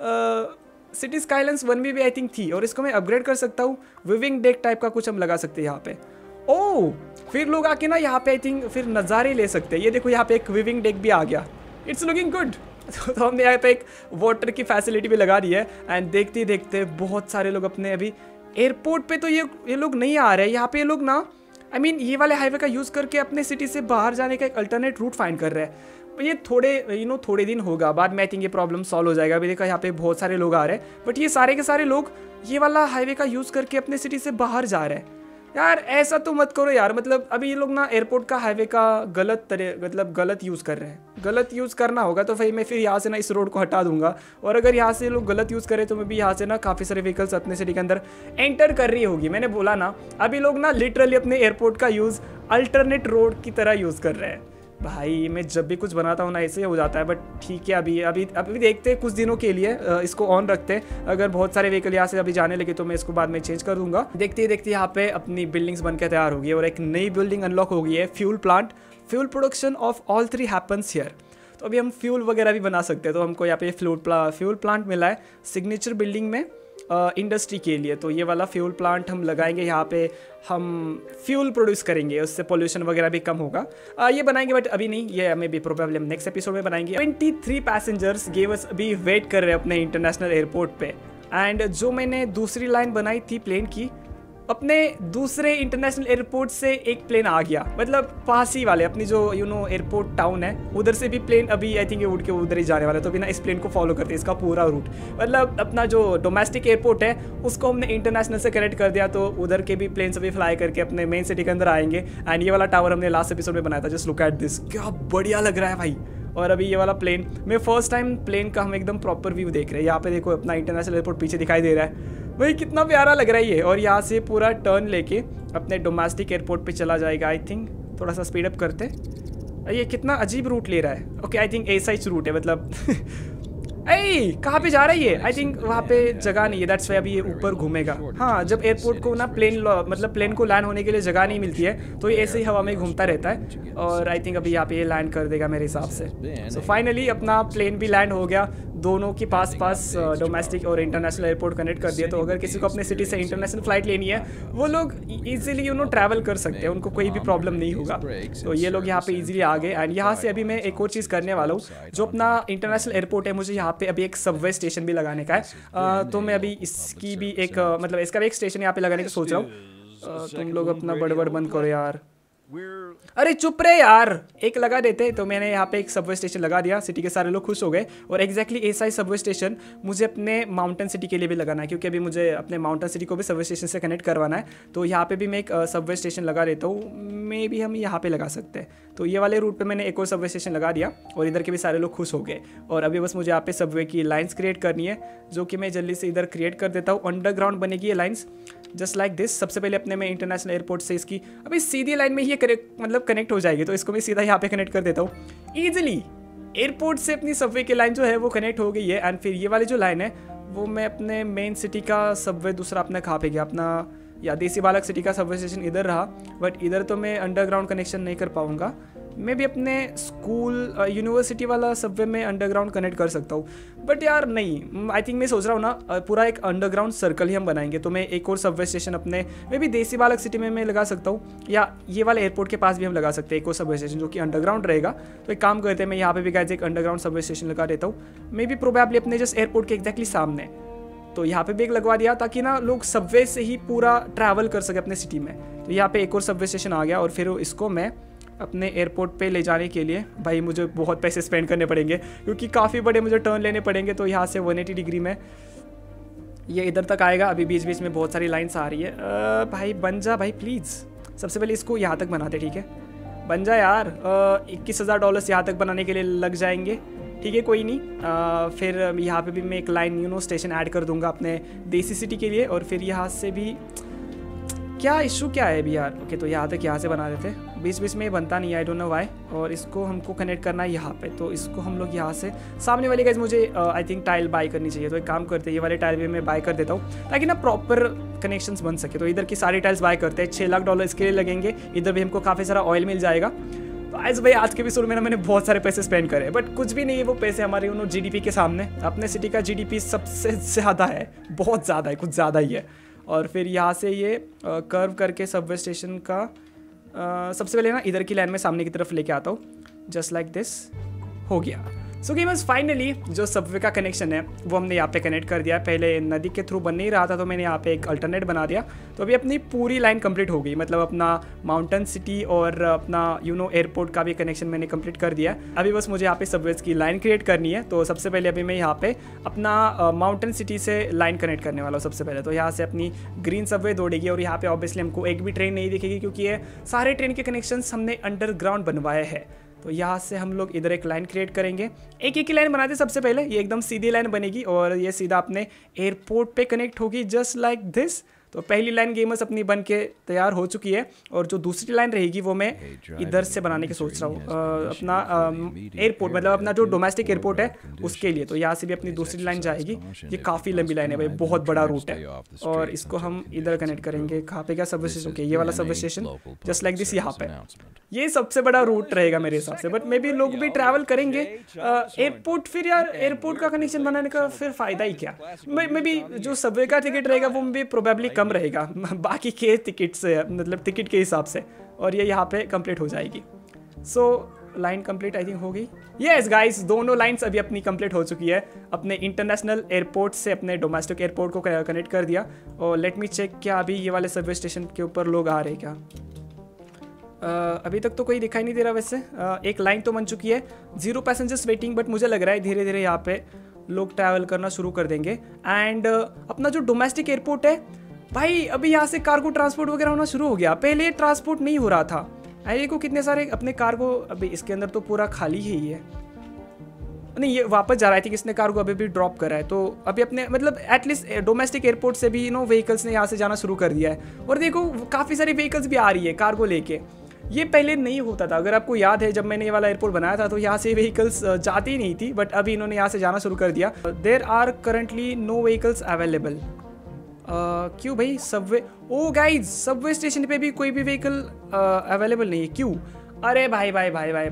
सिटी स्काईलाइंस वन में भी आई थिंक थी, और इसको मैं अपग्रेड कर सकता हूँ। विविंग डेक टाइप का कुछ हम लगा सकते हैं यहाँ पे। ओह, फिर लोग आके ना यहाँ पे आई थिंक फिर नज़ारे ले सकते हैं। ये देखो यहाँ पे एक विविंग डेक भी आ गया, इट्स लुकिंग गुड। तो हमने यहाँ पे एक वाटर की फैसिलिटी भी लगा दी है। एंड देखते ही देखते बहुत सारे लोग अपने अभी एयरपोर्ट पे, तो ये ये लोग नहीं आ रहे हैं यहाँ पे। ये लोग ना आई I मीन mean, ये वाले हाईवे का यूज़ करके अपने सिटी से बाहर जाने का एक अल्टरनेट रूट फाइंड कर रहे हैं। ये थोड़े यू नो थोड़े दिन होगा, बाद में आई थिंक ये प्रॉब्लम सॉल्व हो जाएगा। अभी देखा यहाँ पे बहुत सारे लोग आ रहे हैं, बट ये सारे के सारे लोग ये वाला हाईवे का यूज़ करके अपने सिटी से बाहर जा रहे हैं। यार ऐसा तो मत करो यार, मतलब अभी ये लोग ना एयरपोर्ट का हाईवे का गलत तरह मतलब गलत यूज़ कर रहे हैं। गलत यूज़ करना होगा तो भाई मैं फिर यहाँ से ना इस रोड को हटा दूंगा, और अगर यहाँ से लोग गलत यूज़ करें तो मैं भी यहाँ से ना काफ़ी सारे व्हीकल्स अपने सिटी के अंदर एंटर कर रही होगी। मैंने बोला ना, अभी लोग ना लिटरली अपने एयरपोर्ट का यूज़ अल्टरनेट रोड की तरह यूज़ कर रहे हैं। भाई मैं जब भी कुछ बनाता हूँ ना ऐसे हो जाता है, बट ठीक है, अभी अभी अभी देखते हैं कुछ दिनों के लिए इसको ऑन रखते हैं। अगर बहुत सारे व्हीकल यहाँ से अभी जाने लगे तो मैं इसको बाद में चेंज कर दूंगा। देखते ही देखते यहाँ पे अपनी बिल्डिंग्स बनकर तैयार होगी और एक नई बिल्डिंग अनलॉक हो गई है, fuel plant. Fuel production of all three happens here. तो अभी हम फ्यूल वगैरह भी बना सकते हैं। तो हमको यहाँ पे फ्यूल प्ला फ्यूल प्लांट मिला है सिग्नेचर बिल्डिंग में इंडस्ट्री uh, के लिए। तो ये वाला फ्यूल प्लांट हम लगाएंगे यहाँ पे, हम फ्यूल प्रोड्यूस करेंगे, उससे पोल्यूशन वगैरह भी कम होगा। uh, ये बनाएंगे, बट अभी नहीं, ये हमें भी प्रोबेबली हम नेक्स्ट एपिसोड में बनाएंगे। तेईस पैसेंजर्स गेव अस अभी वेट कर रहे हैं अपने इंटरनेशनल एयरपोर्ट पे। एंड जो मैंने दूसरी लाइन बनाई थी प्लेन की, अपने दूसरे इंटरनेशनल एयरपोर्ट से एक प्लेन आ गया, मतलब पास ही वाले अपनी जो यू नो एयरपोर्ट टाउन है उधर से भी प्लेन अभी आई थिंक ये उड़ के उधर ही जाने वाला है। तो बिना इस प्लेन को फॉलो करते हैं इसका पूरा रूट, मतलब अपना जो डोमेस्टिक एयरपोर्ट है उसको हमने इंटरनेशनल से कनेक्ट कर दिया, तो उधर के भी प्लेन से भी फ्लाई करके अपने मेन सिटी के अंदर आएंगे। एंड ये वाला टावर हमने लास्ट एपिसोड में बनाया था, जस्ट लुक एट दिस, क्या बढ़िया लग रहा है भाई। और अभी ये वाला प्लेन, मैं फर्स्ट टाइम प्लेन का हम एकदम प्रॉपर व्यू देख रहे हैं। यहाँ पे देखो अपना इंटरनेशनल एयरपोर्ट पीछे दिखाई दे रहा है भाई, कितना प्यारा लग रहा है ये। और यहाँ से पूरा टर्न लेके अपने डोमेस्टिक एयरपोर्ट पे चला जाएगा। आई थिंक थोड़ा सा स्पीड अप करते, ये कितना अजीब रूट ले रहा है। ओके आई थिंक ऐसा ही रूट है, मतलब ए कहाँ पे जा रही है? आई थिंक वहाँ पे जगह नहीं है, दैट्स वाई अभी ये ऊपर घूमेगा। हाँ, जब एयरपोर्ट को ना प्लेन मतलब प्लेन को लैंड होने के लिए जगह नहीं मिलती है तो ये ऐसे ही हवा में घूमता रहता है। और आई थिंक अभी यहाँ पे ये लैंड कर देगा मेरे हिसाब से। सो फाइनली अपना प्लेन भी लैंड हो गया, दोनों के पास पास डोमेस्टिक और इंटरनेशनल एयरपोर्ट कनेक्ट कर दिया, तो अगर किसी को अपने सिटी से इंटरनेशनल फ्लाइट लेनी है वो लोग ईजिली यू नो ट्रैवल कर सकते हैं, उनको कोई भी प्रॉब्लम नहीं होगा। तो ये लोग यहाँ पे ईजिली आ गए। एंड यहाँ से अभी मैं एक और चीज़ करने वाला हूँ, जो अपना इंटरनेशनल एयरपोर्ट है मुझे यहाँ पे अभी एक सबवे स्टेशन भी लगाने का है। आ, तो मैं अभी इसकी भी एक आ, मतलब इसका भी एक स्टेशन यहाँ पे लगाने का सोच रहा हूँ। तुम लोग अपना बड़बड़ बंद करो यार, अरे चुप रहे यार, एक लगा देते। तो मैंने यहाँ पे एक सबवे स्टेशन लगा दिया, सिटी के सारे लोग खुश हो गए। और एक्जैक्टली ऐसा ही सबवे स्टेशन मुझे अपने माउंटेन सिटी के लिए भी लगाना है, क्योंकि अभी मुझे अपने माउंटेन सिटी को भी सबवे स्टेशन से कनेक्ट करवाना है। तो यहाँ पे भी मैं एक सबवे स्टेशन लगा देता हूँ, मे भी हम यहाँ पे लगा सकते हैं। तो ये वाले रूट पे मैंने एक और सबवे स्टेशन लगा दिया और इधर के भी सारे लोग खुश हो गए। और अभी बस मुझे यहाँ पे सबवे की लाइन्स क्रिएट करनी है, जो कि मैं जल्दी से इधर क्रिएट कर देता हूँ। अंडरग्राउंड बनेगी ये लाइन्स जस्ट लाइक दिस। सबसे पहले अपने मैं इंटरनेशनल एयरपोर्ट से इसकी अभी सीधी लाइन में ही करेक्ट मतलब कनेक्ट हो जाएगी, तो इसको मैं सीधा यहाँ पे कनेक्ट कर देता हूँ ईजिली। एयरपोर्ट से अपनी सबवे की लाइन जो है वो कनेक्ट हो गई है। एंड फिर ये वाली जो लाइन है वो मैं अपने मेन सिटी का सबवे दूसरा अपना कहाँ पे गया, अपना या देसी बालक सिटी का सबवे स्टेशन इधर रहा, बट इधर तो मैं अंडरग्राउंड कनेक्शन नहीं कर पाऊँगा। मैं भी अपने स्कूल यूनिवर्सिटी वाला सबवे में अंडरग्राउंड कनेक्ट कर सकता हूँ, बट यार नहीं, आई थिंक मैं सोच रहा हूँ ना पूरा एक अंडरग्राउंड सर्कल ही हम बनाएंगे। तो मैं एक और सबवे स्टेशन अपने मे भी देसी बालक सिटी में मैं लगा सकता हूँ, या ये वाले एयरपोर्ट के पास भी हम लगा सकते हैं एक और सबवे स्टेशन जो कि अंडरग्राउंड रहेगा। तो एक काम करते हैं, मैं यहाँ पे भी गाइस एक अंडरग्राउंड सबवे स्टेशन लगा देता हूँ, मे बी प्रोबेबली अपने जस्ट एयरपोर्ट के एक्जैक्टली सामने। तो यहाँ पे भी एक लगवा दिया ताकि ना लोग सबवे से ही पूरा ट्रैवल कर सके अपने सिटी में। तो यहाँ पे एक और सबवे स्टेशन आ गया और फिर इसको मैं अपने एयरपोर्ट पे ले जाने के लिए भाई मुझे बहुत पैसे स्पेंड करने पड़ेंगे, क्योंकि काफ़ी बड़े मुझे टर्न लेने पड़ेंगे। तो यहाँ से एक सौ अस्सी डिग्री में ये इधर तक आएगा। अभी बीच बीच में बहुत सारी लाइन्स आ रही है। आ, भाई बन जा भाई प्लीज़। सबसे पहले इसको यहाँ तक बनाते, ठीक है बन जा यार। इक्कीस हज़ार डॉलर्स यहाँ तक बनाने के लिए लग जाएंगे, ठीक है कोई नहीं। आ, फिर यहाँ पे भी मैं एक line you know station add कर दूंगा अपने देसी सिटी के लिए। और फिर यहाँ से भी क्या इशू क्या है अभी यार। ओके तो यहाँ तक यहाँ से बना देते, बीच बीच में ये बनता नहीं है, आई डोंट नो व्हाई। और इसको हमको कनेक्ट करना है यहाँ पे, तो इसको हम लोग यहाँ से सामने वाली गाइस मुझे आई थिंक टाइल बाय करनी चाहिए। तो एक काम करते हैं, ये वाले टाइल भी मैं बाय कर देता हूँ ताकि ना प्रॉपर कनेक्शंस बन सके। तो इधर की सारी टाइल्स बाय करते हैं, छः लाख डॉलर इसके लिए लगेंगे। इधर भी हमको काफ़ी सारा ऑयल मिल जाएगा। तो आज भाई आज के एपिसोड में ना मैंने बहुत सारे पैसे स्पेंड करे, बट कुछ भी नहीं है वो पैसे हमारे उन जीडीपी के सामने। अपने सिटी का जीडीपी सबसे ज़्यादा है, बहुत ज़्यादा है, कुछ ज़्यादा ही है। और फिर यहाँ से ये कर्व करके सबवे स्टेशन का आ, सबसे पहले ना इधर की लाइन में सामने की तरफ लेके आता हूँ, जस्ट लाइक दिस हो गया। सो गेमर्स फाइनली जो सबवे का कनेक्शन है वो हमने यहाँ पे कनेक्ट कर दिया। पहले नदी के थ्रू बन नहीं रहा था, तो मैंने यहाँ पे एक अल्टरनेट बना दिया। तो अभी अपनी पूरी लाइन कंप्लीट हो गई, मतलब अपना माउंटेन सिटी और अपना यू नो एयरपोर्ट का भी कनेक्शन मैंने कंप्लीट कर दिया। अभी बस मुझे यहाँ पे सबवेज की लाइन क्रिएट करनी है। तो सबसे पहले अभी मैं यहाँ पे अपना माउंटेन सिटी से लाइन कनेक्ट करने वाला हूँ। सबसे पहले तो यहाँ से अपनी ग्रीन सबवे दौड़ेगी और यहाँ पे ऑब्वियसली हमको एक भी ट्रेन नहीं दिखेगी, क्योंकि ये सारे ट्रेन के कनेक्शन हमने अंडरग्राउंड बनवाए हैं। तो यहाँ से हम लोग इधर एक लाइन क्रिएट करेंगे, एक एक ही लाइन बनाते सबसे पहले। ये एकदम सीधी लाइन बनेगी और ये सीधा अपने एयरपोर्ट पे कनेक्ट होगी जस्ट लाइक दिस। तो पहली लाइन गेमर्स अपनी बन के तैयार हो चुकी है, और जो दूसरी लाइन रहेगी वो मैं इधर से बनाने की सोच रहा हूँ अपना एयरपोर्ट, मतलब अपना जो डोमेस्टिक एयरपोर्ट है उसके लिए। तो यहाँ से भी अपनी दूसरी लाइन जाएगी। ये काफ़ी लंबी लाइन है भाई, बहुत बड़ा रूट है। और इसको हम इधर कनेक्ट करेंगे। कहाँ पे क्या सबवे स्टेशन, ये वाला subway station just like this यहाँ पे। ये सबसे बड़ा रूट रहेगा मेरे हिसाब से, बट मे बी लोग भी ट्रैवल करेंगे एयरपोर्ट। फिर यार एयरपोर्ट का कनेक्शन बनाने का फिर फ़ायदा ही क्या। मे बी जो सबवे का टिकट रहेगा वो भी प्रोबेबली कम रहेगा बाकी के टिकट से, मतलब टिकट के हिसाब से। और ये यहाँ पे कंप्लीट हो जाएगी। So line complete I think हो गई। यस गाइस, दोनों लाइंस अभी अपनी कंप्लीट हो चुकी है। अपने इंटरनेशनल एयरपोर्ट से अपने डोमेस्टिक एयरपोर्ट को कनेक्ट कर दिया। और लेट मी चेक, क्या अभी ये वाले सर्वे स्टेशन के ऊपर लोग आ रहे हैं क्या? Uh, अभी तक तो कोई दिखाई नहीं दे रहा वैसे। uh, एक लाइन तो बन चुकी है, जीरो पैसेंजर्स वेटिंग, बट मुझे लग रहा है धीरे धीरे यहाँ पे लोग ट्रैवल करना शुरू कर देंगे। एंड uh, अपना जो डोमेस्टिक एयरपोर्ट है भाई, अभी यहाँ से कार्गो ट्रांसपोर्ट वगैरह होना शुरू हो गया। पहले ट्रांसपोर्ट नहीं हो रहा था। आई को कितने सारे अपने कार्गो, अभी इसके अंदर तो पूरा खाली ही है। नहीं, ये वापस जा रहा है कि किसने कार्गो अभी भी ड्रॉप करा है। तो अभी अपने मतलब एटलीस्ट डोमेस्टिक एयरपोर्ट से भी यू नो व्हीकल्स ने यहाँ से जाना शुरू कर दिया है। और देखो काफ़ी सारी व्हीकल्स भी आ रही है कार्गो लेके। ये पहले नहीं होता था, अगर आपको याद है जब मैंने ये वाला एयरपोर्ट बनाया था तो यहाँ से व्हीकल्स जाती ही नहीं थी, बट अभी इन्होंने यहाँ से जाना शुरू कर दिया। There are currently no vehicles available. क्यों भाई? Subway, oh guys subway station पे भी कोई भी व्हीकल अवेलेबल नहीं है, क्यों? अरे भाई भाई भाई भाई भाई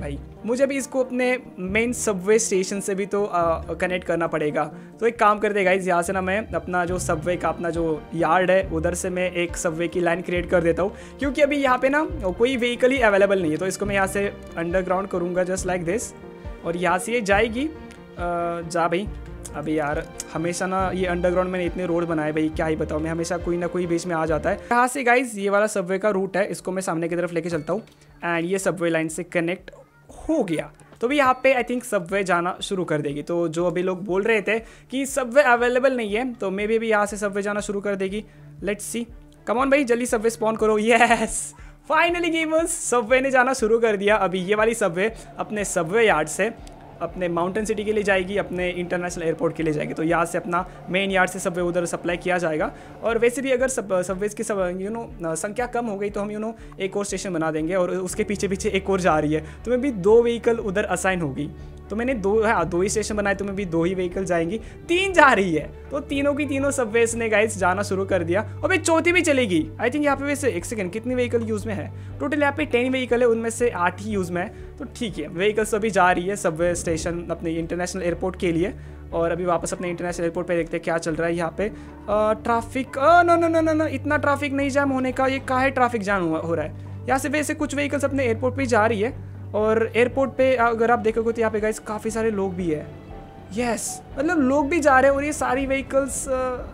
मुझे भी इसको अपने मेन सबवे स्टेशन से भी तो कनेक्ट करना पड़ेगा। तो एक काम करते गाइज, यहाँ से ना मैं अपना जो सबवे का अपना जो यार्ड है उधर से मैं एक सबवे की लाइन क्रिएट कर देता हूँ, क्योंकि अभी यहाँ पे ना कोई व्हीकल ही अवेलेबल नहीं है। तो इसको मैं यहाँ से अंडरग्राउंड करूँगा जस्ट लाइक दिस, और यहाँ से ये जाएगी। जा भाई, अभी यार हमेशा ना ये अंडरग्राउंड मैंने इतने रोड बनाए भाई, क्या ही बताऊँ मैं, हमेशा कोई ना कोई बीच में आ जाता है। यहाँ से गाइज ये वाला सबवे का रूट है, इसको मैं सामने की तरफ लेके चलता हूँ एंड ये सबवे लाइन से कनेक्ट हो गया। तो भी यहाँ पे आई थिंक सबवे जाना शुरू कर देगी। तो जो अभी लोग बोल रहे थे कि सबवे अवेलेबल नहीं है, तो मे बी भी यहाँ से सबवे जाना शुरू कर देगी। लेट्स सी, कम ऑन भाई जल्दी सबवे स्पॉन करो। यस, फाइनली गेमर्स सबवे ने जाना शुरू कर दिया। अभी ये वाली सबवे अपने सबवे यार्ड से अपने माउंटेन सिटी के लिए जाएगी, अपने इंटरनेशनल एयरपोर्ट के लिए जाएगी। तो यहाँ से अपना मेन यार्ड से सबवे उधर सप्लाई किया जाएगा। और वैसे भी अगर सब सबवेज की सब यू नो संख्या कम हो गई तो हम यू नो एक और स्टेशन बना देंगे, और उसके पीछे पीछे एक और जा रही है, तो मैं भी दो व्हीकल उधर असाइन होगी। तो मैंने दो हाँ दो ही स्टेशन बनाए, तो मैं भी दो ही व्हीकल जाएंगी, तीन जा रही है। तो तीनों की तीनों सबवेज ने गाइस जाना शुरू कर दिया, और भाई चौथी भी चलेगी। आई थिंक यहाँ पे वैसे एक सेकंड कितनी व्हीकल यूज़ में है, टोटल यहाँ पे टेन व्हीकल है, उनमें से आठ ही यूज़ में है। तो ठीक है, व्हीकल्स अभी जा रही है सबवे स्टेशन अपने इंटरनेशनल एयरपोर्ट के लिए। और अभी वापस अपने इंटरनेशनल एयरपोर्ट पे देखते हैं क्या चल रहा है यहाँ पे। Traffic no no no no no इतना ट्रैफिक नहीं जाम होने का, ये काहे ट्रैफिक जाम हो रहा है। यहाँ से वैसे कुछ व्हीकल्स अपने एयरपोर्ट पे जा रही है, और एयरपोर्ट पे अगर आप देखोगे तो यहाँ पे गाइस काफ़ी सारे लोग भी है। यस, मतलब लोग भी जा रहे हैं, और ये सारी vehicles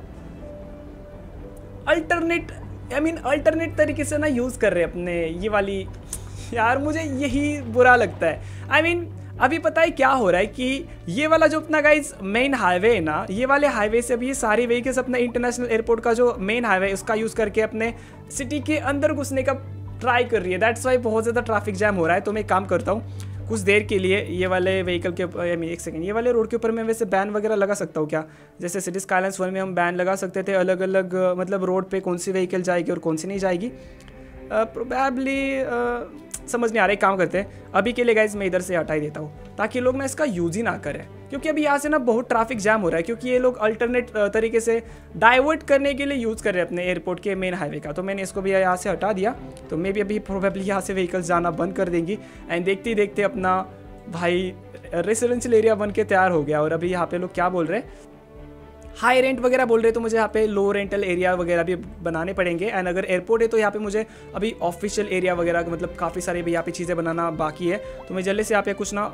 alternate I mean alternate तरीके से ना यूज़ कर रहे हैं अपने ये वाली। यार मुझे यही बुरा लगता है। आई I मीन mean, अभी पता है क्या हो रहा है कि ये वाला जो अपना गाइज मेन हाईवे है ना, ये वाले हाईवे से अभी ये सारी व्हीकल्स अपना इंटरनेशनल एयरपोर्ट का जो मेन हाईवे उसका यूज़ करके अपने सिटी के अंदर घुसने का ट्राई कर रही है। दैट्स वाई बहुत ज़्यादा ट्रैफिक जैम हो रहा है। तो मैं काम करता हूँ कुछ देर के लिए ये वाले व्हीकल के आई मीन एक सेकंड, ये वाले रोड के ऊपर मैं वैसे बैन वगैरह लगा सकता हूँ क्या? जैसे सिटी स्काईलाइंस वन में हम बैन लगा सकते थे, अलग अलग मतलब रोड पे कौन सी व्हीकल जाएगी और कौन सी नहीं जाएगी। प्रोबेबली uh, uh, समझ नहीं आ रहा है। काम करते हैं अभी के लिए गाइज, मैं इधर से हटा ही देता हूँ ताकि लोग ना इसका यूज ही ना करें, क्योंकि अभी यहाँ से ना बहुत ट्रैफिक जैम हो रहा है, क्योंकि ये लोग अल्टरनेट तरीके से डाइवर्ट करने के लिए यूज़ कर रहे हैं अपने एयरपोर्ट के मेन हाईवे का। तो मैंने इसको भी यहाँ से हटा दिया, तो मे भी अभी प्रोबेबली यहाँ से व्हीकल्स जाना बंद कर देंगी। एंड देखते ही देखते अपना भाई रेसिडेंशियल एरिया बन के तैयार हो गया। और अभी यहाँ पे लोग क्या बोल रहे हैं, हाई रेंट वगैरह बोल रहे, तो मुझे यहाँ पे लो रेंटल एरिया वगैरह भी बनाने पड़ेंगे। एंड अगर एयरपोर्ट है तो यहाँ पे मुझे अभी ऑफिशियल एरिया वगैरह मतलब काफ़ी सारे भी यहाँ पे चीज़ें बनाना बाकी है। तो मैं जल्दी से यहाँ पे कुछ ना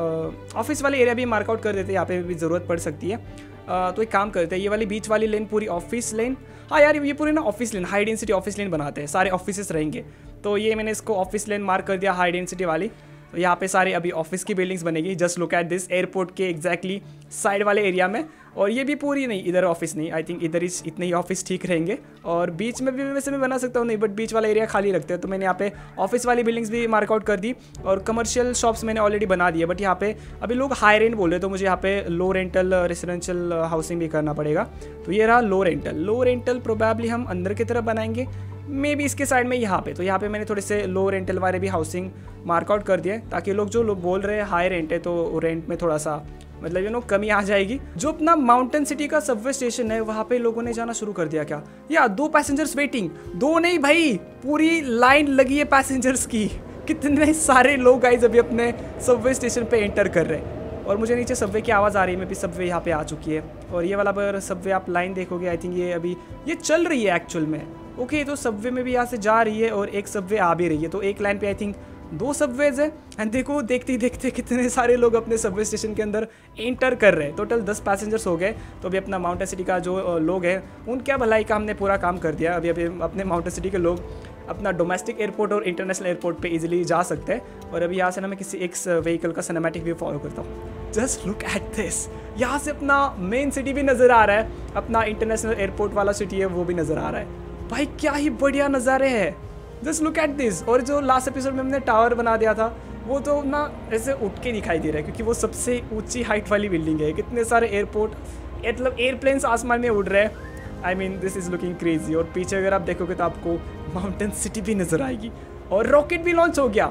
ऑफिस वाले एरिया भी मार्कआउट कर देते हैं, यहाँ पे भी ज़रूरत पड़ सकती है। आ, तो एक काम करते हैं, ये वाली बीच वाली लेन पूरी ऑफिस लेन, हाँ यार ये पूरी ना office lane, high density office lane बनाते हैं, सारे ऑफिस रहेंगे। तो ये मैंने इसको ऑफिस लेन मार्क कर दिया हाई डेंसिटी वाली। तो यहाँ पे सारे अभी ऑफिस की बिल्डिंग्स बनेगी। Just look at this, airport के एग्जैक्टली साइड वाले एरिया में। और ये भी पूरी नहीं, इधर ऑफिस नहीं, आई थिंक इधर इस इतने ही ऑफिस ठीक रहेंगे। और बीच में भी वैसे मैं बना सकता हूँ, नहीं बट बीच वाला एरिया खाली रखते हैं। तो मैंने यहाँ पे ऑफिस वाली बिल्डिंग्स भी मार्कआउट कर दी, और कमर्शियल शॉप्स मैंने ऑलरेडी बना दिए। बट यहाँ पे अभी लोग हाई रेंट बोल रहे, तो मुझे यहाँ पे लो रेंटल रेसिडेंशियल हाउसिंग भी करना पड़ेगा। तो ये रहा low rental. Low rental probably हम अंदर की तरफ बनाएंगे, मे बी इसके साइड में यहाँ पे। तो यहाँ पे मैंने थोड़े से लो रेंटल वाले भी हाउसिंग मार्कआउट कर दिए, ताकि लोग जो लोग बोल रहे हैं हाई रेंट है तो रेंट में थोड़ा सा मतलब यू नो कमी आ जाएगी। जो अपना माउंटेन सिटी का सबवे स्टेशन है वहाँ पे लोगों ने जाना शुरू कर दिया क्या? या दो पैसेंजर्स वेटिंग, दो नहीं भाई पूरी लाइन लगी है पैसेंजर्स की। कितने सारे लोग गाइस अभी अपने सबवे स्टेशन पे एंटर कर रहे हैं। और मुझे नीचे सबवे की आवाज़ आ रही है, मैं भी सबवे यहाँ पे आ चुकी है। और ये वाला अगर सबवे आप लाइन देखोगे, आई थिंक ये अभी ये चल रही है एक्चुअल में। ओके, तो सबवे में भी यहाँ से जा रही है और एक सबवे आ भी रही है। तो एक लाइन पे आई थिंक दो सबवेज है। एंड देखो देखते ही देखते कितने सारे लोग अपने सबवे स्टेशन के अंदर एंटर कर रहे हैं। टोटल दस पैसेंजर्स हो गए। तो अभी अपना माउंटेन सिटी का जो लोग हैं उनके भलाई का हमने पूरा काम कर दिया। अभी अभी अपने माउंटेन सिटी के लोग अपना डोमेस्टिक एयरपोर्ट और इंटरनेशनल एयरपोर्ट पे इजीली जा सकते हैं। और अभी यहाँ से ना मैं किसी एक व्हीकल का सिनेमैटिक व्यू फॉलो करता हूँ। जस्ट लुक एट दिस, यहाँ से अपना मेन सिटी भी नज़र आ रहा है, अपना इंटरनेशनल एयरपोर्ट वाला सिटी है वो भी नज़र आ रहा है। भाई क्या ही बढ़िया नज़ारे हैं, जस्ट लुक एट दिस। और जो लास्ट एपिसोड में हमने टावर बना दिया था वो तो ना ऐसे उठ के दिखाई दे रहा है, क्योंकि वो सबसे ऊंची हाइट वाली बिल्डिंग है। कितने सारे एयरपोर्ट मतलब एयरप्लेन्स आसमान में उड़ रहे हैं। I mean this is looking crazy. और पीछे अगर आप देखोगे तो आपको माउंटेन सिटी भी नज़र आएगी। और रॉकेट भी लॉन्च हो गया।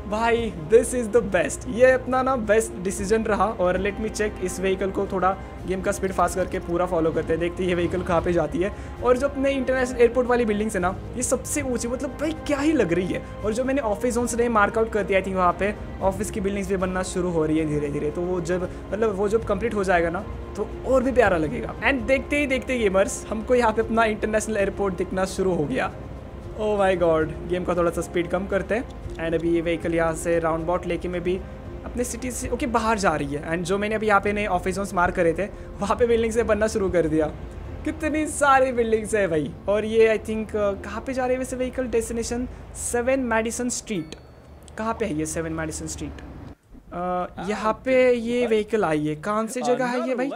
भाई दिस इज़ द बेस्ट, ये अपना ना बेस्ट डिसीजन रहा। और लेट मी चेक इस व्हीकल को थोड़ा गेम का स्पीड फास्ट करके पूरा फॉलो करते हैं, देखते हैं ये व्हीकल कहाँ पे जाती है। और जो अपने इंटरनेशनल एयरपोर्ट वाली बिल्डिंग्स है ना, ये सबसे ऊंची, मतलब भाई क्या ही लग रही है। और जो मैंने ऑफिस जोन्स ने मार्कआउट कर दिया, आई थिंक वहाँ पे ऑफिस की बिल्डिंग्स भी बनना शुरू हो रही है धीरे धीरे। तो वो जब मतलब वो जब कंप्लीट हो जाएगा ना तो और भी प्यारा लगेगा। एंड देखते ही देखते गेमर्स हमको यहाँ पे अपना इंटरनेशनल एयरपोर्ट दिखना शुरू हो गया। ओह माय गॉड, गेम का थोड़ा सा स्पीड कम करते हैं। एंड अभी ये व्हीकल यहाँ से राउंड अबाउट लेके मैं भी अपने सिटी से ओके बाहर जा रही है। एंड जो मैंने अभी यहाँ पे नए ऑफिस जोन्स मार्क करे थे वहाँ पे बिल्डिंग से बनना शुरू कर दिया। कितनी सारी बिल्डिंग्स है भाई। और ये आई थिंक कहाँ पे जा रही है वैसे vehicle, destination seven Madison street. कहाँ पे है ये सेवन मैडिसन स्ट्रीट? Uh, यहाँ पे ये व्हीकल आई है, कौन सी जगह है ये भाई?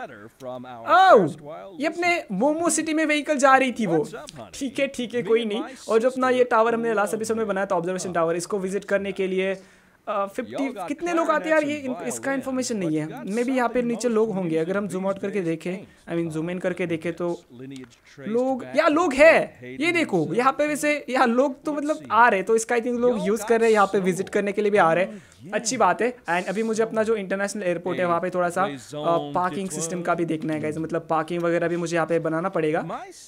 ओह, ये अपने मोमो सिटी में व्हीकल जा रही थी वो। ठीक है ठीक है, कोई नहीं। और जो अपना ये टावर हमने लास्ट एपिसोड में बनाया था, ऑब्जर्वेशन टावर, इसको विजिट करने के लिए फिफ्टी uh, कितने लोग आते हैं यार, ये इन, इसका इन्फॉर्मेशन नहीं है। मे बी यहाँ पे नीचे लोग होंगे, अगर हम जूम आउट करके देखें, आई मीन जूम इन करके देखें तो लोग या लोग है। ये देखो यहाँ पे वैसे यहाँ लोग तो मतलब आ रहे, तो इसका आई थिंक लोग यूज कर रहे हैं, यहाँ पे विजिट करने के लिए भी आ रहे हैं। अच्छी बात है। एंड अभी मुझे अपना जो इंटरनेशनल एयरपोर्ट है वहाँ पे थोड़ा सा पार्किंग सिस्टम का भी देखना है गाइस, मतलब पार्किंग वगैरह भी मुझे यहाँ पे बनाना पड़ेगा।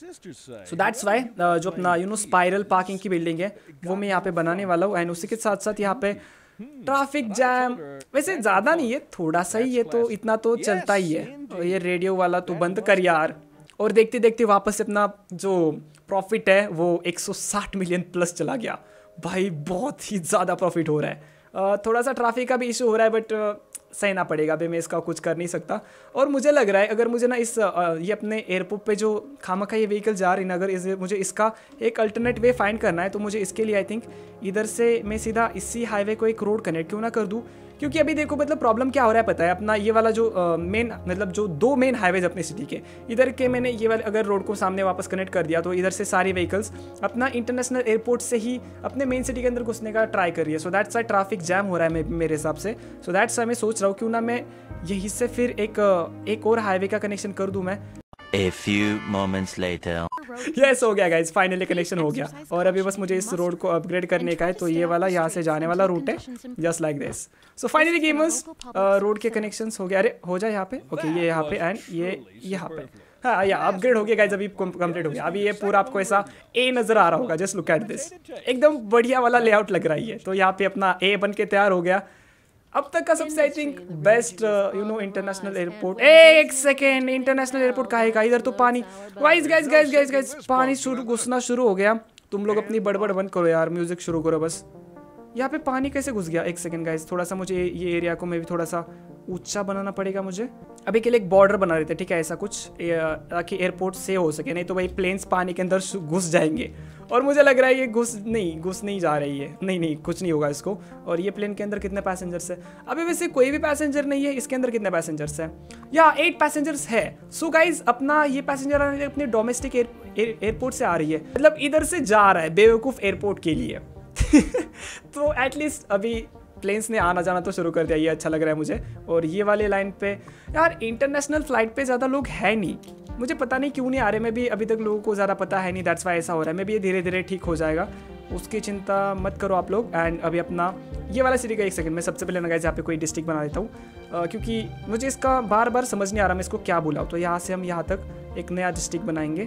सो दैट्स वाई जो अपना यू नो स्पाइरल पार्किंग की बिल्डिंग है वो मैं यहाँ पे बनाने वाला हूँ। एंड उसी के साथ साथ यहाँ पे ट्रैफिक जैम वैसे ज्यादा नहीं है, थोड़ा सा ही है, तो इतना तो चलता ही है। और ये रेडियो वाला तो बंद कर यार। और देखते देखते वापस से अपना जो प्रॉफिट है वो एक सौ साठ मिलियन प्लस चला गया भाई, बहुत ही ज़्यादा प्रॉफिट हो रहा है। uh, थोड़ा सा ट्रैफिक का भी इशू हो रहा है, बट uh, सहना पड़ेगा भाई, मैं इसका कुछ कर नहीं सकता। और मुझे लग रहा है अगर मुझे ना इस uh, ये अपने एयरपोर्ट पे जो खामखा ये व्हीकल जा रही ना, अगर इस मुझे इसका एक अल्टरनेट वे फाइंड करना है तो मुझे इसके लिए आई थिंक इधर से मैं सीधा इसी हाईवे को एक रोड कनेक्ट क्यों ना कर दूँ। क्योंकि अभी देखो मतलब प्रॉब्लम क्या हो रहा है पता है, अपना ये वाला जो मेन uh, मतलब जो दो मेन हाईवेज अपने सिटी के, इधर के मैंने ये वाले अगर रोड को सामने वापस कनेक्ट कर दिया तो इधर से सारी व्हीकल्स अपना इंटरनेशनल एयरपोर्ट से ही अपने मेन सिटी के अंदर घुसने का ट्राई कर रही है। So that's why traffic jam हो रहा है मेरे हिसाब से। सो दैट्स वाई मैं सोच रहा हूँ क्यों ना मैं यहीं से फिर एक एक और हाईवे का कनेक्शन कर दूँ मैं।
A few moments later.
Yes हो गया गाइस, फाइनली कनेक्शन हो गया। और अभी बस मुझे इस रोड को अपग्रेड करने का है, तो ये वाला यहाँ से जाने वाला रूट है just like this. So finally gamers road के कनेक्शंस हो गया। अरे हो जाए यहाँ पे, ओके ये यहाँ पे एंड ये यहाँ पे, हाँ या अपग्रेड हो गया गाइस, अभी कंप्लीट हो गया। अभी ये पूरा आपको ऐसा ए नजर आ रहा होगा, जस्ट लुक एट दिस, एकदम बढ़िया वाला लेआउट लग रहा है। तो यहाँ पे अपना ए बन के तैयार हो गया। अब तक का सबसे I think best you know international airport. एक सेकेंड, इंटरनेशनल एयरपोर्ट कहाँ है? इधर तो पानी, guys guys guys guys guys पानी शुरू घुसना शुरू हो गया। तुम लोग अपनी बड़बड़ बंद करो यार, म्यूजिक शुरू करो बस। यहाँ पे पानी कैसे घुस गया? एक सेकेंड गाइस, थोड़ा सा मुझे ये एरिया को मैं भी थोड़ा सा ऊंचा बनाना पड़ेगा मुझे। अभी के लिए एक बॉर्डर बना रहे थे, ठीक है, ऐसा कुछ ताकि एयरपोर्ट से हो सके, नहीं तो भाई प्लेन्स पानी के अंदर घुस जाएंगे। और मुझे लग रहा है ये घुस नहीं घुस नहीं जा रही है, नहीं नहीं कुछ नहीं होगा इसको। और ये प्लेन के अंदर कितने पैसेंजर्स है? अभी वैसे कोई भी पैसेंजर नहीं है, इसके अंदर कितने पैसेंजर्स है? या एट पैसेंजर्स है। सो गाइज अपना ये पैसेंजर अपने डोमेस्टिक एयरपोर्ट से आ रही है, मतलब इधर से जा रहा है बेवकूफ़ एयरपोर्ट के लिए। तो एटलीस्ट अभी प्लेन्स ने आना जाना तो शुरू कर दिया, ये अच्छा लग रहा है मुझे। और ये वाले लाइन पे यार इंटरनेशनल फ्लाइट पे ज़्यादा लोग है नहीं, मुझे पता नहीं क्यों नहीं आ रहे। मैं भी अभी तक लोगों को ज़्यादा पता है नहीं, दैट्स वाई ऐसा हो रहा है। मैं भी ये धीरे धीरे ठीक हो जाएगा, उसकी चिंता मत करो आप लोग। एंड अभी अपना ये वाला सिटी का एक सेकंड, मैं सबसे पहले ना यहाँ पे कोई डिस्ट्रिक्ट बना देता हूँ, क्योंकि मुझे इसका बार बार समझ नहीं आ रहा मैं इसको क्या बुलाऊँ। तो यहाँ से हम यहाँ तक एक नया डिस्ट्रिक्ट बनाएंगे।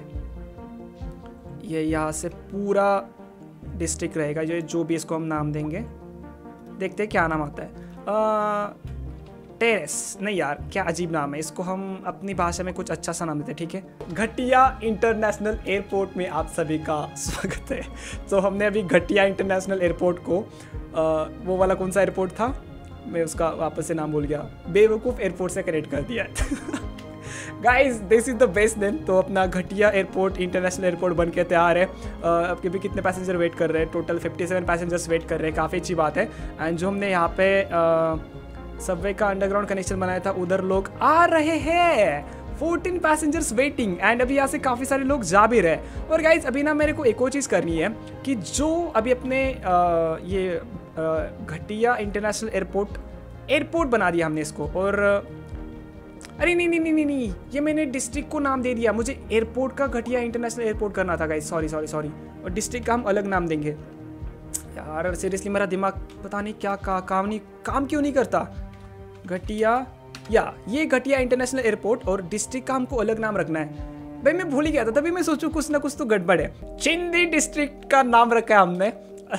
ये यहाँ से पूरा डिस्ट्रिक्ट रहेगा, ये जो भी इसको हम नाम देंगे, देखते हैं क्या नाम आता है। टेरेस नहीं यार, क्या अजीब नाम है, इसको हम अपनी भाषा में कुछ अच्छा सा नाम देते हैं, ठीक है। घटिया इंटरनेशनल एयरपोर्ट में आप सभी का स्वागत है। तो हमने अभी घटिया इंटरनेशनल एयरपोर्ट को आ, वो वाला कौन सा एयरपोर्ट था, मैं उसका वापस से नाम भूल गया, बेवकूफ़ एयरपोर्ट से कनेक्ट कर दिया है। Guys this is the best दिन। तो अपना घटिया एयरपोर्ट इंटरनेशनल एयरपोर्ट बन के तैयार है। अब के भी कितने पैसेंजर वेट कर रहे हैं? टोटल सत्तावन पैसेंजर्स वेट कर रहे हैं, काफ़ी अच्छी बात है। एंड जो हमने यहाँ पे सबवे का अंडरग्राउंड कनेक्शन बनाया था, उधर लोग आ रहे हैं, चौदह पैसेंजर्स वेटिंग। एंड अभी यहाँ से काफ़ी सारे लोग जा भी रहे। और गाइज अभी ना मेरे को एक और चीज़ करनी है कि जो अभी अपने आ, ये घटिया इंटरनेशनल एयरपोर्ट एयरपोर्ट बना दिया हमने इसको। और अरे नहीं नहीं नहीं नहीं नहीं ये मैंने डिस्ट्रिक्ट को नाम दे दिया, मुझे एयरपोर्ट का घटिया इंटरनेशनल एयरपोर्ट करना था गाइस, सॉरी सॉरी सॉरी। और डिस्ट्रिक्ट का हम अलग नाम देंगे। यार सीरियसली मेरा दिमाग पता नहीं क्या का, काम नहीं काम क्यों नहीं करता। घटिया या ये घटिया इंटरनेशनल एयरपोर्ट और डिस्ट्रिक्ट का हमको अलग नाम रखना है। भाई मैं भूल ही गया था, तभी मैं सोचूं कुछ ना कुछ तो गड़बड़ है। चिंदी डिस्ट्रिक्ट का नाम रखा है हमने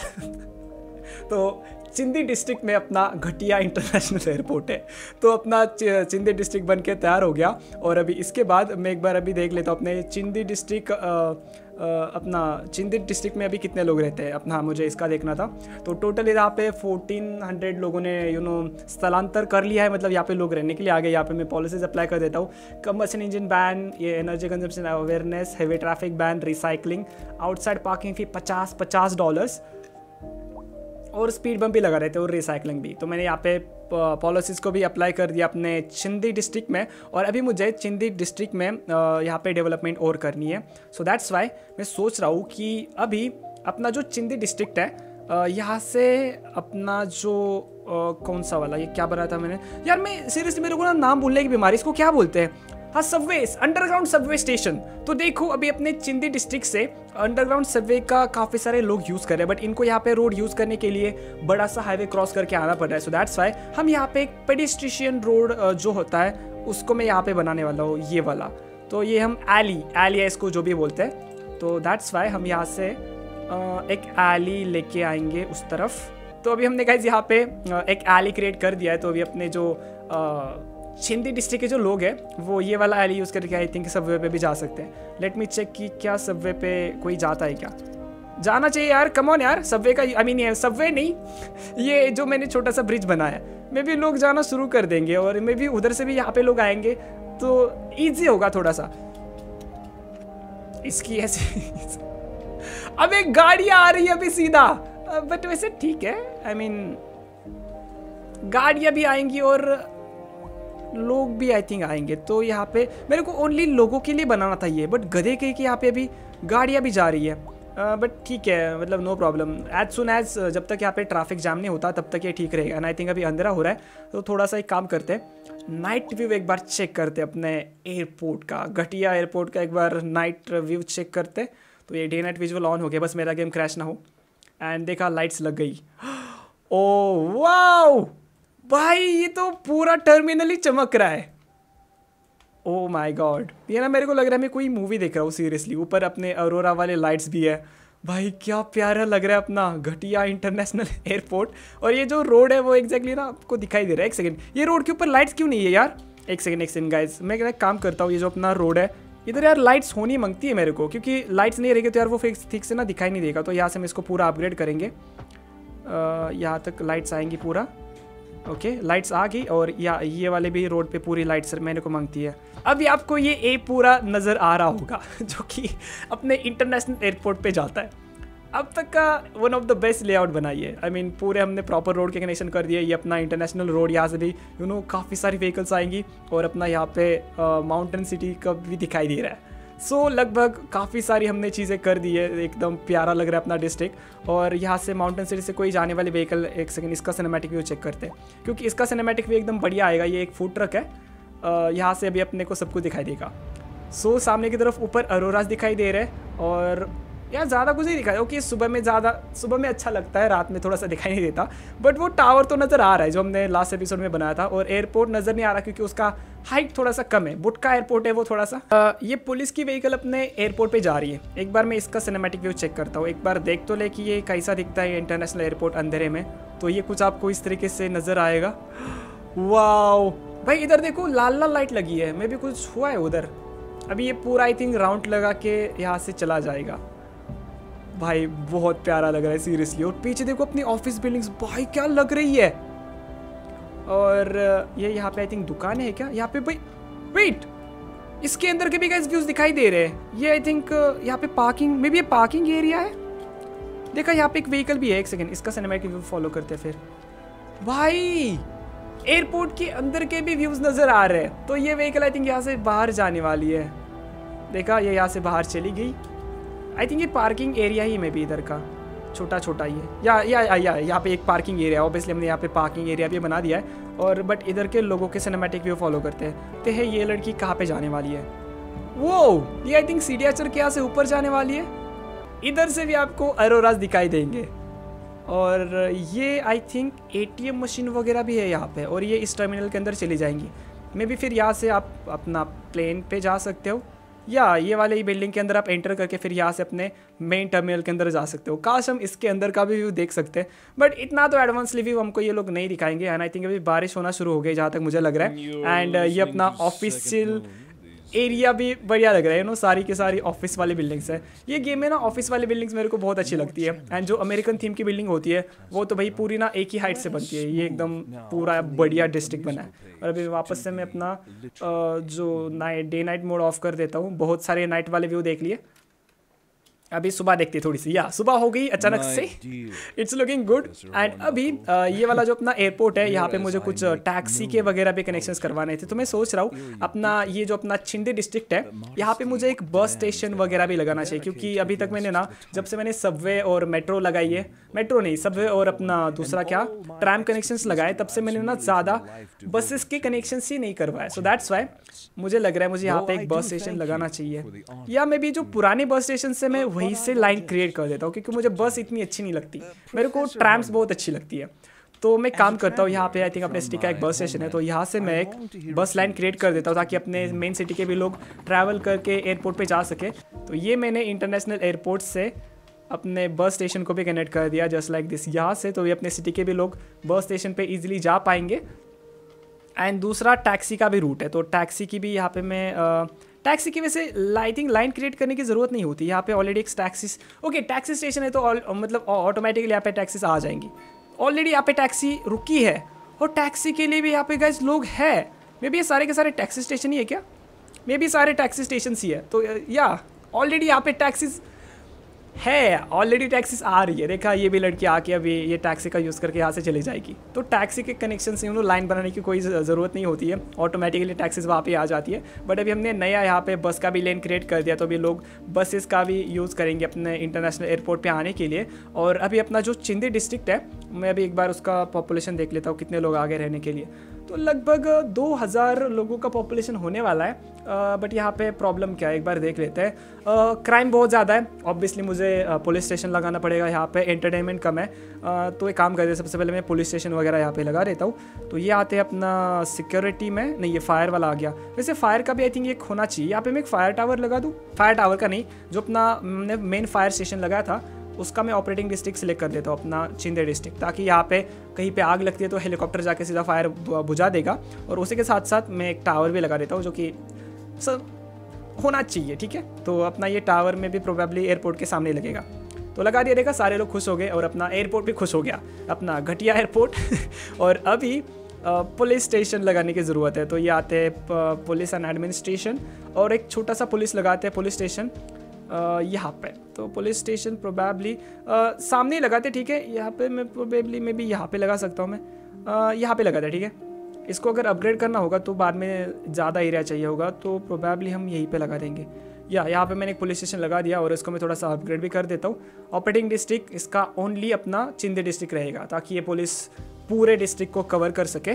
तो चिंदी डिस्ट्रिक्ट में अपना घटिया इंटरनेशनल एयरपोर्ट है। तो अपना चिंदी डिस्ट्रिक्ट बन के तैयार हो गया। और अभी इसके बाद मैं एक बार अभी देख लेता हूँ अपने चिंदी डिस्ट्रिक्ट अपना चिंदी डिस्ट्रिक्ट में अभी कितने लोग रहते हैं अपना, मुझे इसका देखना था। तो टोटल यहाँ पे फोर्टीन हंड्रेड लोगों ने यू नो स्थलांतर कर लिया है, मतलब यहाँ पे लोग रहने के लिए आ गए। यहाँ पे मैं पॉलिसीज अप्लाई कर देता हूँ। कंबशन इंजन बैन, ये energy consumption awareness, heavy traffic ban, recycling, outside parking fee पचास पचास डॉलर्स और स्पीड बम भी लगा रहते हैं और रिसाइकलिंग भी। तो मैंने यहाँ पे पॉलिसीज़ को भी अप्लाई कर दिया अपने चिंदी डिस्ट्रिक्ट में। और अभी मुझे चिंदी डिस्ट्रिक्ट में यहाँ पे डेवलपमेंट और करनी है। सो दैट्स वाई मैं सोच रहा हूँ कि अभी अपना जो चिंदी डिस्ट्रिक्ट है यहाँ से अपना जो आ, कौन सा वाला ये क्या बनाया था मैंने यार, मैं सीरियसली मेरे को ना नाम भूलने की बीमारी, इसको क्या बोलते हैं? हाँ सबवे, अंडरग्राउंड सबवे स्टेशन। तो देखो अभी अपने चिंदी डिस्ट्रिक्ट से अंडरग्राउंड सबवे का काफ़ी सारे लोग यूज़ कर रहे हैं, बट इनको यहाँ पे रोड यूज़ करने के लिए बड़ा सा हाईवे क्रॉस करके आना पड़ रहा है। सो दैट्स वाई हम यहाँ पे एक पेडिस्ट्रिशियन रोड जो होता है उसको मैं यहाँ पे बनाने वाला हूँ, ये वाला। तो ये हम एली एली है इसको जो भी बोलते हैं। तो दैट्स वाई हम यहाँ से एक एली लेके आएंगे उस तरफ। तो अभी हमने गाइस यहाँ पे एक एली क्रिएट कर दिया है। तो अभी अपने जो चिंदी डिस्ट्रिक्ट के जो लोग हैं वो ये वाला एली यूज़ करके आई थिंक सबवे पे भी जा सकते हैं। लेट मी चेक कि क्या सबवे पे कोई जाता है क्या। जाना चाहिए यार, कम ऑन यार। सबवे का आई मीन सबवे नहीं, ये जो मैंने छोटा सा ब्रिज बनाया है मे भी लोग जाना शुरू कर देंगे और मे भी उधर से भी यहाँ पे लोग आएंगे तो ईजी होगा थोड़ा सा। इसकी ऐसे अब एक गाड़ियाँ आ रही है अभी सीधा, बट वैसे ठीक है। आई मीन गाड़ियाँ भी आएंगी और लोग भी आई थिंक आएंगे। तो यहाँ पे मेरे को ओनली लोगों के लिए बनाना था ये, बट गधे के कि यहाँ पे अभी गाड़ियाँ भी जा रही है। बट ठीक है, मतलब no problem. As soon as जब तक यहाँ पे ट्रैफिक जाम नहीं होता तब तक ये ठीक रहेगा। एंड आई थिंक अभी अंधेरा हो रहा है तो थोड़ा सा एक काम करते हैं, नाइट व्यू एक बार चेक करते हैं अपने एयरपोर्ट का, घटिया एयरपोर्ट का एक बार नाइट व्यू चेक करते। तो ये डे नाइट विजुअल ऑन हो गया, बस मेरा गेम क्रैश ना हो। एंड देखा लाइट्स लग गई। ओ वाओ भाई, ये तो पूरा टर्मिनल ही चमक रहा है। ओ माय गॉड, ये ना मेरे को लग रहा है मैं कोई मूवी देख रहा हूँ सीरियसली। ऊपर अपने अरोरा वाले लाइट्स भी है भाई, क्या प्यारा लग रहा है अपना घटिया इंटरनेशनल एयरपोर्ट। और ये जो रोड है वो एग्जैक्टली ना आपको दिखाई दे रहा है। एक सेकंड, ये रोड के ऊपर लाइट्स क्यों नहीं है यार? एक सेकंड एक सेकंड गाइज, मैं एक काम करता हूँ। ये जो अपना रोड है इधर यार लाइट्स होनी मांगती है मेरे को, क्योंकि लाइट्स नहीं रहेगी तो यार वो फिक्स ठीक से ना दिखाई नहीं देगा। तो यहाँ से हम इसको पूरा अपग्रेड करेंगे, यहाँ तक लाइट्स आएंगी पूरा। ओके okay, लाइट्स आ गई। और या ये वाले भी रोड पे पूरी लाइट्स मैंने को मांगती है। अभी आपको ये ए पूरा नज़र आ रहा होगा जो कि अपने इंटरनेशनल एयरपोर्ट पे जाता है। अब तक का one of the best layout बनाई है। आई मीन पूरे हमने प्रॉपर रोड के कनेक्शन कर दिए। ये अपना इंटरनेशनल रोड, यहाँ से भी यू नो काफ़ी सारी व्हीकल्स आएंगी और अपना यहाँ पे माउंटेन सिटी का भी दिखाई दे रहा है। सो so, लगभग काफ़ी सारी हमने चीज़ें कर दी है। एकदम प्यारा लग रहा है अपना डिस्ट्रिक्ट। और यहाँ से माउंटेन सिटी से कोई जाने वाले व्हीकल, एक सेकंड इसका सिनेमैटिक व्यू चेक करते हैं, क्योंकि इसका सिनेमैटिक व्यू एकदम बढ़िया आएगा। ये एक फूड ट्रक है, यहाँ से अभी अपने को सब कुछ दिखाई देगा। सो so, सामने की तरफ ऊपर अरोरास दिखाई दे रहे हैं और यार ज़्यादा कुछ नहीं दिखाया। ओके सुबह में ज़्यादा सुबह में अच्छा लगता है, रात में थोड़ा सा दिखाई नहीं देता। बट वो टावर तो नज़र आ रहा है जो हमने लास्ट एपिसोड में बनाया था। और एयरपोर्ट नज़र नहीं आ रहा क्योंकि उसका हाइट थोड़ा सा कम है। बुटका एयरपोर्ट है वो थोड़ा सा। आ, ये पुलिस की व्हीकल अपने एयरपोर्ट पे जा रही है। एक बार मैं इसका सिनेमैटिक व्यू चेक करता हूँ, एक बार देख तो ले कि ये कैसा दिखता है इंटरनेशनल एयरपोर्ट अंधेरे में। तो ये कुछ आपको इस तरीके से नज़र आएगा। वाओ भाई, इधर देखो लाल लाल लाइट लगी है, मे भी कुछ हुआ है उधर। अभी ये पूरा आई थिंक राउंड लगा के यहाँ से चला जाएगा। भाई बहुत प्यारा लग रहा है सीरियसली। और पीछे देखो अपनी ऑफिस बिल्डिंग्स, भाई क्या लग रही है। और ये यहाँ पे आई थिंक दुकान है क्या यहाँ पे? भाई वेट, इसके अंदर के भी गाइस व्यूज दिखाई दे रहे हैं। ये आई थिंक यहाँ पे पार्किंग, मे बी ये पार्किंग एरिया है। देखा यहाँ पे एक व्हीकल भी है। एक सेकंड इसका सिनेमैटिक व्यू फॉलो करते हैं फिर। भाई एयरपोर्ट के अंदर के भी व्यूज नजर आ रहे हैं। तो ये व्हीकल आई थिंक यहाँ से बाहर जाने वाली है। देखा ये यहाँ से बाहर चली गई। आई थिंक ये पार्किंग एरिया ही में भी इधर का छोटा छोटा ही है। या या या यहाँ पे एक पार्किंग एरिया, ऑब्वियसली हमने यहाँ पे पार्किंग एरिया भी बना दिया है। और बट इधर के लोगों के सिनेमैटिक व्यू फॉलो करते हैं। तो है ये लड़की कहाँ पे जाने वाली है? वो ये आई थिंक सीढ़ियाँ चढ़ के यहाँ से ऊपर जाने वाली है। इधर से भी आपको अरोरास दिखाई देंगे। और ये आई थिंक एटीएम मशीन वगैरह भी है यहाँ पे, और ये इस टर्मिनल के अंदर चली जाएंगी। मे बी फिर यहाँ से आप अपना प्लेन पे जा सकते हो, या ये वाले ही बिल्डिंग के अंदर आप एंटर करके फिर यहाँ से अपने मेन टर्मिनल के अंदर जा सकते हो। काश हम इसके अंदर का भी व्यू देख सकते हैं, बट इतना तो एडवांसली व्यू हमको ये लोग नहीं दिखाएंगे। एंड आई थिंक अभी बारिश होना शुरू हो गई जहाँ तक मुझे लग रहा है। एंड ये अपना ऑफिशियल एरिया भी बढ़िया लग रहा है, यू नो, सारी की सारी ऑफिस वाली बिल्डिंग्स है। ये गेम में ना ऑफिस वाली बिल्डिंग्स मेरे को बहुत अच्छी लगती है। एंड जो अमेरिकन थीम की बिल्डिंग होती है वो तो भाई पूरी ना एक ही हाइट से बनती है। ये एकदम पूरा बढ़िया डिस्ट्रिक्ट बना है। और अभी वापस से मैं अपना जो night day night mode off कर देता हूँ। बहुत सारे नाइट वाले व्यू देख लिए, अभी सुबह देखती है थोड़ी सी, या सुबह हो गई अचानक से। It's looking good. एंड अभी आ, ये वाला जो अपना एयरपोर्ट है, यहाँ पे मुझे कुछ टैक्सी के वगैरह भी कनेक्शंस करवाने थे। तो मैं सोच रहा हूँ अपना ये जो अपना छिंदे डिस्ट्रिक्ट है, यहाँ पे मुझे एक बस स्टेशन वगैरह भी लगाना चाहिए। क्योंकि अभी तक मैंने ना, जब से मैंने सबवे और मेट्रो लगाई है, मेट्रो नहीं सबवे और अपना दूसरा क्या ट्रैम कनेक्शंस लगाए, तब से मैंने ना ज़्यादा बसेस के कनेक्शंस ही नहीं करवाए। सो दैट्स वाई मुझे लग रहा है मुझे यहाँ पे एक बस स्टेशन लगाना चाहिए, या मे बी जो पुराने बस स्टेशन से मैं वहीं से लाइन क्रिएट कर देता हूँ। क्योंकि मुझे बस इतनी अच्छी नहीं लगती, मेरे को ट्रैम्स बहुत अच्छी लगती है। तो मैं काम करता हूँ, यहाँ पे आई थिंक अपने सिटी का एक बस स्टेशन है, तो यहाँ से मैं एक बस लाइन क्रिएट कर देता हूँ ताकि अपने मेन सिटी के भी लोग ट्रैवल करके एयरपोर्ट पे जा सके। तो ये मैंने इंटरनेशनल एयरपोर्ट से अपने बस स्टेशन को भी कनेक्ट कर दिया, जस्ट लाइक दिस यहाँ से। तो ये अपने सिटी के भी लोग बस स्टेशन पे इजीली जा पाएंगे। एंड दूसरा टैक्सी का भी रूट है, तो टैक्सी की भी यहाँ पे मैं टैक्सी की वैसे लाइटिंग लाइन क्रिएट करने की ज़रूरत नहीं होती। यहाँ पे ऑलरेडी एक टैक्सी ओके टैक्सी स्टेशन है, तो मतलब ऑटोमेटिकली यहाँ पे टैक्सीज आ जाएंगी। ऑलरेडी यहाँ पे टैक्सी रुकी है, और टैक्सी के लिए भी यहाँ पे गाइस लोग है। मे बी ये सारे के सारे टैक्सी स्टेशन ही है क्या? मे बी सारे टैक्सी स्टेशन ही है। तो या ऑलरेडी यहाँ पे टैक्सीज है, ऑलरेडी टैक्सीज आ रही है। देखा, ये भी लड़की आके अभी ये टैक्सी का यूज़ करके यहाँ से चली जाएगी। तो टैक्सी के कनेक्शन से उन्होंने लाइन बनाने की कोई ज़रूरत नहीं होती है, ऑटोमेटिकली टैक्सीज वहाँ पे आ जाती है। बट अभी हमने नया यहाँ पे बस का भी लेन क्रिएट कर दिया, तो अभी लोग बसेस का भी यूज़ करेंगे अपने इंटरनेशनल एयरपोर्ट पे आने के लिए। और अभी अपना जो छिंदे डिस्ट्रिक्ट है, मैं अभी एक बार उसका पॉपुलेशन देख लेता हूँ कितने लोग आगे रहने के लिए। तो लगभग दो हज़ार लोगों का पॉपुलेशन होने वाला है। बट यहाँ पे प्रॉब्लम क्या है एक बार देख लेते हैं। क्राइम बहुत ज़्यादा है, ऑब्वियसली मुझे पुलिस स्टेशन लगाना पड़ेगा। यहाँ पे एंटरटेनमेंट कम है, आ, तो एक काम करते हैं, सबसे पहले मैं पुलिस स्टेशन वगैरह यहाँ पे लगा देता हूँ। तो ये आते हैं अपना सिक्योरिटी में, नहीं ये फायर वाला आ गया। वैसे फायर का भी आई थिंक एक होना चाहिए। यहाँ पे मैं एक फायर टावर लगा दूँ, फायर टावर का नहीं, जो अपना मेन फायर स्टेशन लगाया था उसका मैं ऑपरेटिंग डिस्ट्रिक्ट सेलेक्ट कर देता हूँ, अपना छिंदे डिस्ट्रिक्ट, ताकि यहाँ पे कहीं पे आग लगती है तो हेलीकॉप्टर जाके सीधा फायर बुझा देगा। और उसी के साथ साथ मैं एक टावर भी लगा देता हूँ, जो कि सर होना चाहिए, ठीक है। तो अपना ये टावर में भी प्रोबेबली एयरपोर्ट के सामने लगेगा। तो लगा दिया, देखा सारे लोग खुश हो गए, और अपना एयरपोर्ट भी खुश हो गया, अपना घटिया एयरपोर्ट। और अभी पुलिस स्टेशन लगाने की ज़रूरत है। तो ये आते हैं पुलिस एंड एडमिनिस्ट्रेशन, और एक छोटा सा पुलिस लगाते हैं पुलिस स्टेशन यहाँ पे। तो पुलिस स्टेशन प्रोबेबली सामने ही लगाते, ठीक है। यहाँ पे मैं प्रोबेबली मैं भी यहाँ पे लगा सकता हूँ, मैं यहाँ पे लगाते, ठीक है। इसको अगर अपग्रेड करना होगा तो बाद में ज़्यादा एरिया चाहिए होगा, तो प्रोबेबली हम यहीं पे लगा देंगे। या यहाँ पे मैंने एक पुलिस स्टेशन लगा दिया, और इसको मैं थोड़ा सा अपग्रेड भी कर देता हूँ। ऑपरेटिंग डिस्ट्रिक्ट इसका ओनली अपना छिंदे डिस्ट्रिक्ट रहेगा, ताकि ये पुलिस पूरे डिस्ट्रिक्ट को कवर कर सके।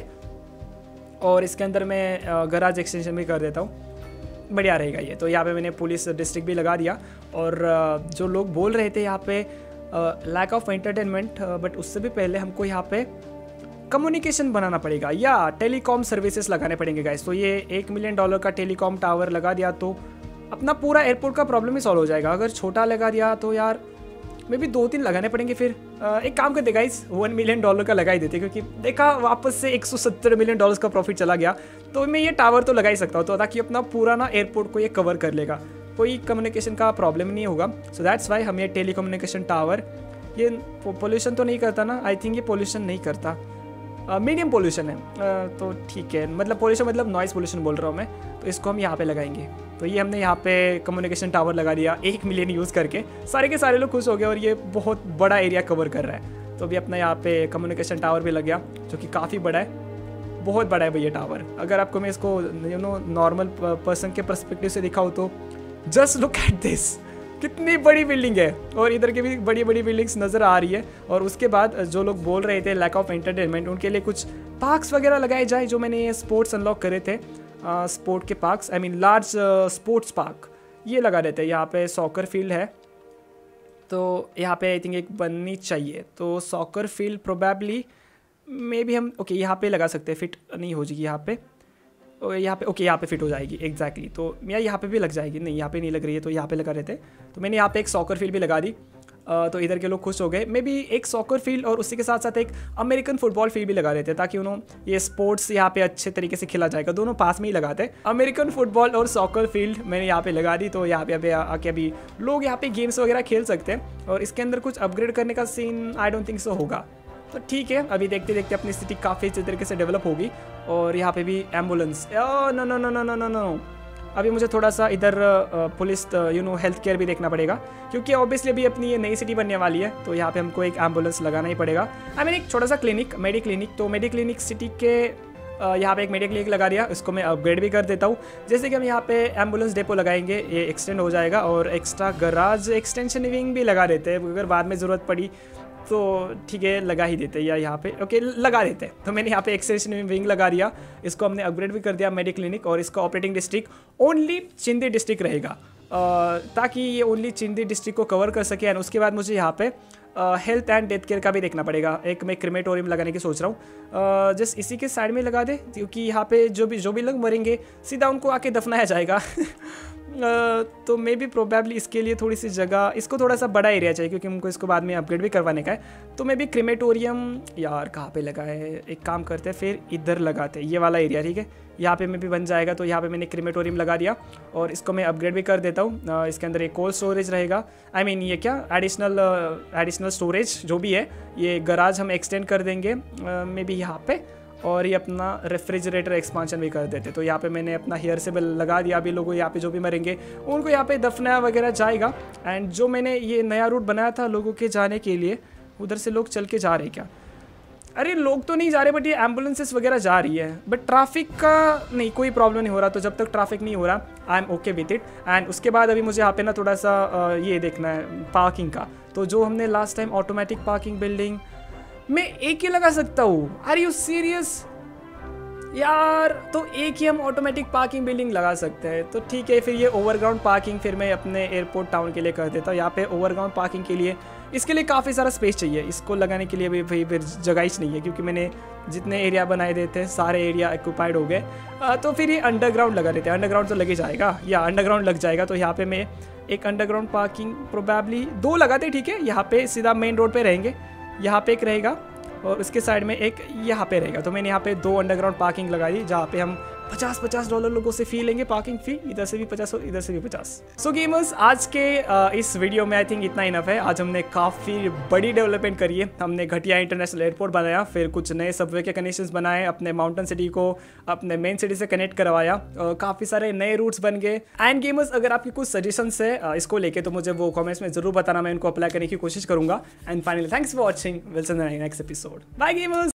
और इसके अंदर मैं गराज एक्सटेंशन भी कर देता हूँ, बढ़िया रहेगा ये। तो यहाँ पे मैंने पुलिस डिस्ट्रिक्ट भी लगा दिया। और जो लोग बोल रहे थे यहाँ पे लैक ऑफ एंटरटेनमेंट, बट उससे भी पहले हमको यहाँ पे कम्युनिकेशन बनाना पड़ेगा, या टेलीकॉम सर्विसेज लगाने पड़ेंगे गाइस। तो ये एक मिलियन डॉलर का टेलीकॉम टावर लगा दिया तो अपना पूरा एयरपोर्ट का प्रॉब्लम ही सॉल्व हो जाएगा। अगर छोटा लगा दिया तो यार मे भी दो तीन लगाने पड़ेंगे। फिर आ, एक काम करते गाइस, वन मिलियन डॉलर का लगा ही देते, क्योंकि देखा वापस से एक सौ सत्तर मिलियन डॉलर्स का प्रॉफिट चला गया। तो मैं ये टावर तो लगा ही सकता हूँ, तो ताकि अपना पूरा ना एयरपोर्ट को ये कवर कर लेगा, कोई कम्युनिकेशन का प्रॉब्लम नहीं होगा। सो दैट्स वाई हम ये टेली कम्युनिकेशन टावर, ये पोल्यूशन तो नहीं करता ना, आई थिंक ये पोल्यूशन नहीं करता, मीडियम uh, पोल्यूशन है, uh, तो ठीक है। मतलब पोल्यूशन मतलब नॉइज़ पोल्यूशन बोल रहा हूँ मैं। तो इसको हम यहाँ पे लगाएंगे। तो ये हमने यहाँ पे कम्युनिकेशन टावर लगा दिया एक मिलियन यूज़ करके, सारे के सारे लोग खुश हो गए, और ये बहुत बड़ा एरिया कवर कर रहा है। तो अभी अपना यहाँ पे कम्युनिकेशन टावर भी लग गया, जो कि काफ़ी बड़ा है, बहुत बड़ा है भैया टावर। अगर आपको मैं इसको यू नो नॉर्मल पर्सन के पर्सपेक्टिव से दिखाऊँ तो जस्ट लुक एट दिस, कितनी बड़ी बिल्डिंग है, और इधर की भी बड़ी बड़ी बिल्डिंग्स नज़र आ रही है। और उसके बाद जो लोग बोल रहे थे लैक ऑफ एंटरटेनमेंट, उनके लिए कुछ पार्क्स वगैरह लगाए जाए, जो मैंने ये स्पोर्ट्स अनलॉक करे थे, स्पोर्ट के parks, I mean large sports park, ये लगा देते हैं। यहाँ पे सॉकर फील्ड है, तो यहाँ पे आई थिंक एक बननी चाहिए। तो सॉकर फील्ड प्रोबेबली मे भी हम ओके यहाँ पे लगा सकते हैं, फिट नहीं हो जाएगी यहाँ पे, और यहाँ पे ओके यहाँ पे फिट हो जाएगी एग्जैक्टली। तो या यहाँ पे भी लग जाएगी, नहीं यहाँ पे नहीं लग रही है तो यहाँ पे लगा रहे थे, तो मैंने यहाँ पे एक सॉकर फील्ड भी लगा दी। तो इधर के लोग खुश हो गए। मे बी एक सॉकर फील्ड और उसी के साथ साथ एक अमेरिकन फुटबॉल फील्ड भी लगा देते ताकि उन्होंने ये स्पोर्ट्स यहाँ पे अच्छे तरीके से खेला जाएगा, दोनों पास में ही लगाते। अमेरिकन फुटबॉल और सॉकर फील्ड मैंने यहाँ पे लगा दी, तो यहाँ पे अभी आके अभी लोग यहाँ पे गेम्स वगैरह खेल सकते हैं। और इसके अंदर कुछ अपग्रेड करने का scene I don't think so होगा, तो ठीक है। अभी देखते देखते अपनी सिटी काफ़ी अच्छे तरीके से डेवलप होगी। और यहाँ पे भी ambulance, no no no no no no no अभी मुझे थोड़ा सा इधर police you know health care भी देखना पड़ेगा, क्योंकि ऑब्वियसली अभी अपनी ये नई सिटी बनने वाली है, तो यहाँ पे हमको एक एम्बुलेंस लगाना ही पड़ेगा। आई मीन एक छोटा सा क्लिनिक, मेडी क्लिनिक। तो मेडी क्लिनिक सिटी के यहाँ पे एक मेडी क्लिनिक लगा दिया, इसको मैं अपग्रेड भी कर देता हूँ। जैसे कि हम यहाँ पे एम्बुलेंस डेपो लगाएंगे, ये एक्सटेंड हो जाएगा, और एक्स्ट्रा गराज एक्सटेंशन विंग भी लगा देते हैं, अगर बाद में ज़रूरत पड़ी तो ठीक है लगा ही देते हैं, या यहाँ पे ओके लगा देते हैं। तो मैंने यहाँ पे एक्सटेंशन विंग लगा दिया, इसको हमने अपग्रेड भी कर दिया मेडी क्लिनिक, और इसका ऑपरेटिंग डिस्ट्रिक्ट ओनली चिंदी डिस्ट्रिक्ट रहेगा, ताकि ये ओनली चिंदी डिस्ट्रिक्ट को कवर कर सके। एंड उसके बाद मुझे यहाँ पे हेल्थ एंड डेथ केयर का भी देखना पड़ेगा। एक मैं क्रिमेटोरियम लगाने की सोच रहा हूँ, जस्ट इसी के साइड में लगा दे, क्योंकि यहाँ पे जो भी जो भी लोग मरेंगे सीधा उनको आके दफनाया जाएगा। Uh, तो मे बी प्रोबेबली इसके लिए थोड़ी सी जगह, इसको थोड़ा सा बड़ा एरिया चाहिए, क्योंकि हमको इसको बाद में अपग्रेड भी करवाने का है। तो मे बी क्रिमेटोरियम यार कहाँ पे लगा है, एक काम करते हैं फिर इधर लगाते हैं, ये वाला एरिया ठीक है, यहाँ पे मे भी बन जाएगा। तो यहाँ पे मैंने क्रिमेटोरियम लगा दिया, और इसको मैं अपग्रेड भी कर देता हूँ। uh, इसके अंदर एक कोल्ड स्टोरेज रहेगा, आई I मीन mean, ये क्या एडिशनल एडिशनल स्टोरेज जो भी है, ये गराज हम एक्सटेंड कर देंगे मे बी यहाँ पे, और ये अपना रेफ्रिजरेटर एक्सपांशन भी कर देते। तो यहाँ पे मैंने अपना हेयर से लगा दिया, अभी लोगों यहाँ पे जो भी मरेंगे उनको यहाँ पे दफनाया वगैरह जाएगा। एंड जो मैंने ये नया रूट बनाया था लोगों के जाने के लिए, उधर से लोग चल के जा रहे क्या? अरे लोग तो नहीं जा रहे, बट ये एम्बुलेंसेस वगैरह जा रही है, बट ट्रैफिक का नहीं कोई प्रॉब्लम नहीं हो रहा। तो जब तक ट्रैफिक नहीं हो रहा I am okay with it. And उसके बाद अभी मुझे यहाँ पे ना थोड़ा सा ये देखना है पार्किंग का। तो जो हमने last time automatic parking building मैं एक ही लगा सकता हूँ, आर यू सीरियस यार? तो एक ही हम ऑटोमेटिक पार्किंग बिल्डिंग लगा सकते हैं, तो ठीक है। फिर ये ओवरग्राउंड पार्किंग फिर मैं अपने एयरपोर्ट टाउन के लिए कर देता हूँ। यहाँ पे ओवरग्राउंड पार्किंग के लिए इसके लिए काफ़ी सारा स्पेस चाहिए, इसको लगाने के लिए भी भाई फिर जगह ही नहीं है, क्योंकि मैंने जितने एरिया बनाए देते हैं सारे एरिया ऑक्यूपाइड हो गए। तो फिर ये अंडरग्राउंड लगा देते हैं, अंडरग्राउंड तो लगे जाएगा, या अंडरग्राउंड लग जाएगा। तो यहाँ पे मैं एक अंडरग्राउंड पार्किंग प्रोबेबली दो लगाते, ठीक है। यहाँ पे सीधा मेन रोड पे रहेंगे, यहाँ पे एक रहेगा, और उसके साइड में एक यहाँ पे रहेगा। तो मैंने यहाँ पे दो अंडरग्राउंड पार्किंग लगाई, जहाँ पे हम पचास पचास डॉलर लोगों से फी लेंगे पार्किंग फी, इधर से भी पचास और इधर से भी पचास। सो गेमर्स आज के इस वीडियो में आई थिंक इतना इनफ है। आज हमने काफ़ी बड़ी डेवलपमेंट करी है, हमने घटिया इंटरनेशनल एयरपोर्ट बनाया, फिर कुछ नए सबवे के कनेक्शंस बनाए, अपने माउंटेन सिटी को अपने मेन सिटी से कनेक्ट करवाया, काफ़ी सारे नए रूट्स बन गए। एंड गेमर्स अगर आपकी कुछ सजेशंस है इसको लेके तो मुझे वो कॉमेंट्स में जरूर बताना, मैं इनको अप्लाई करने की कोशिश करूंगा। And finally thanks for watching, will see you in the next episode. Bye gamers.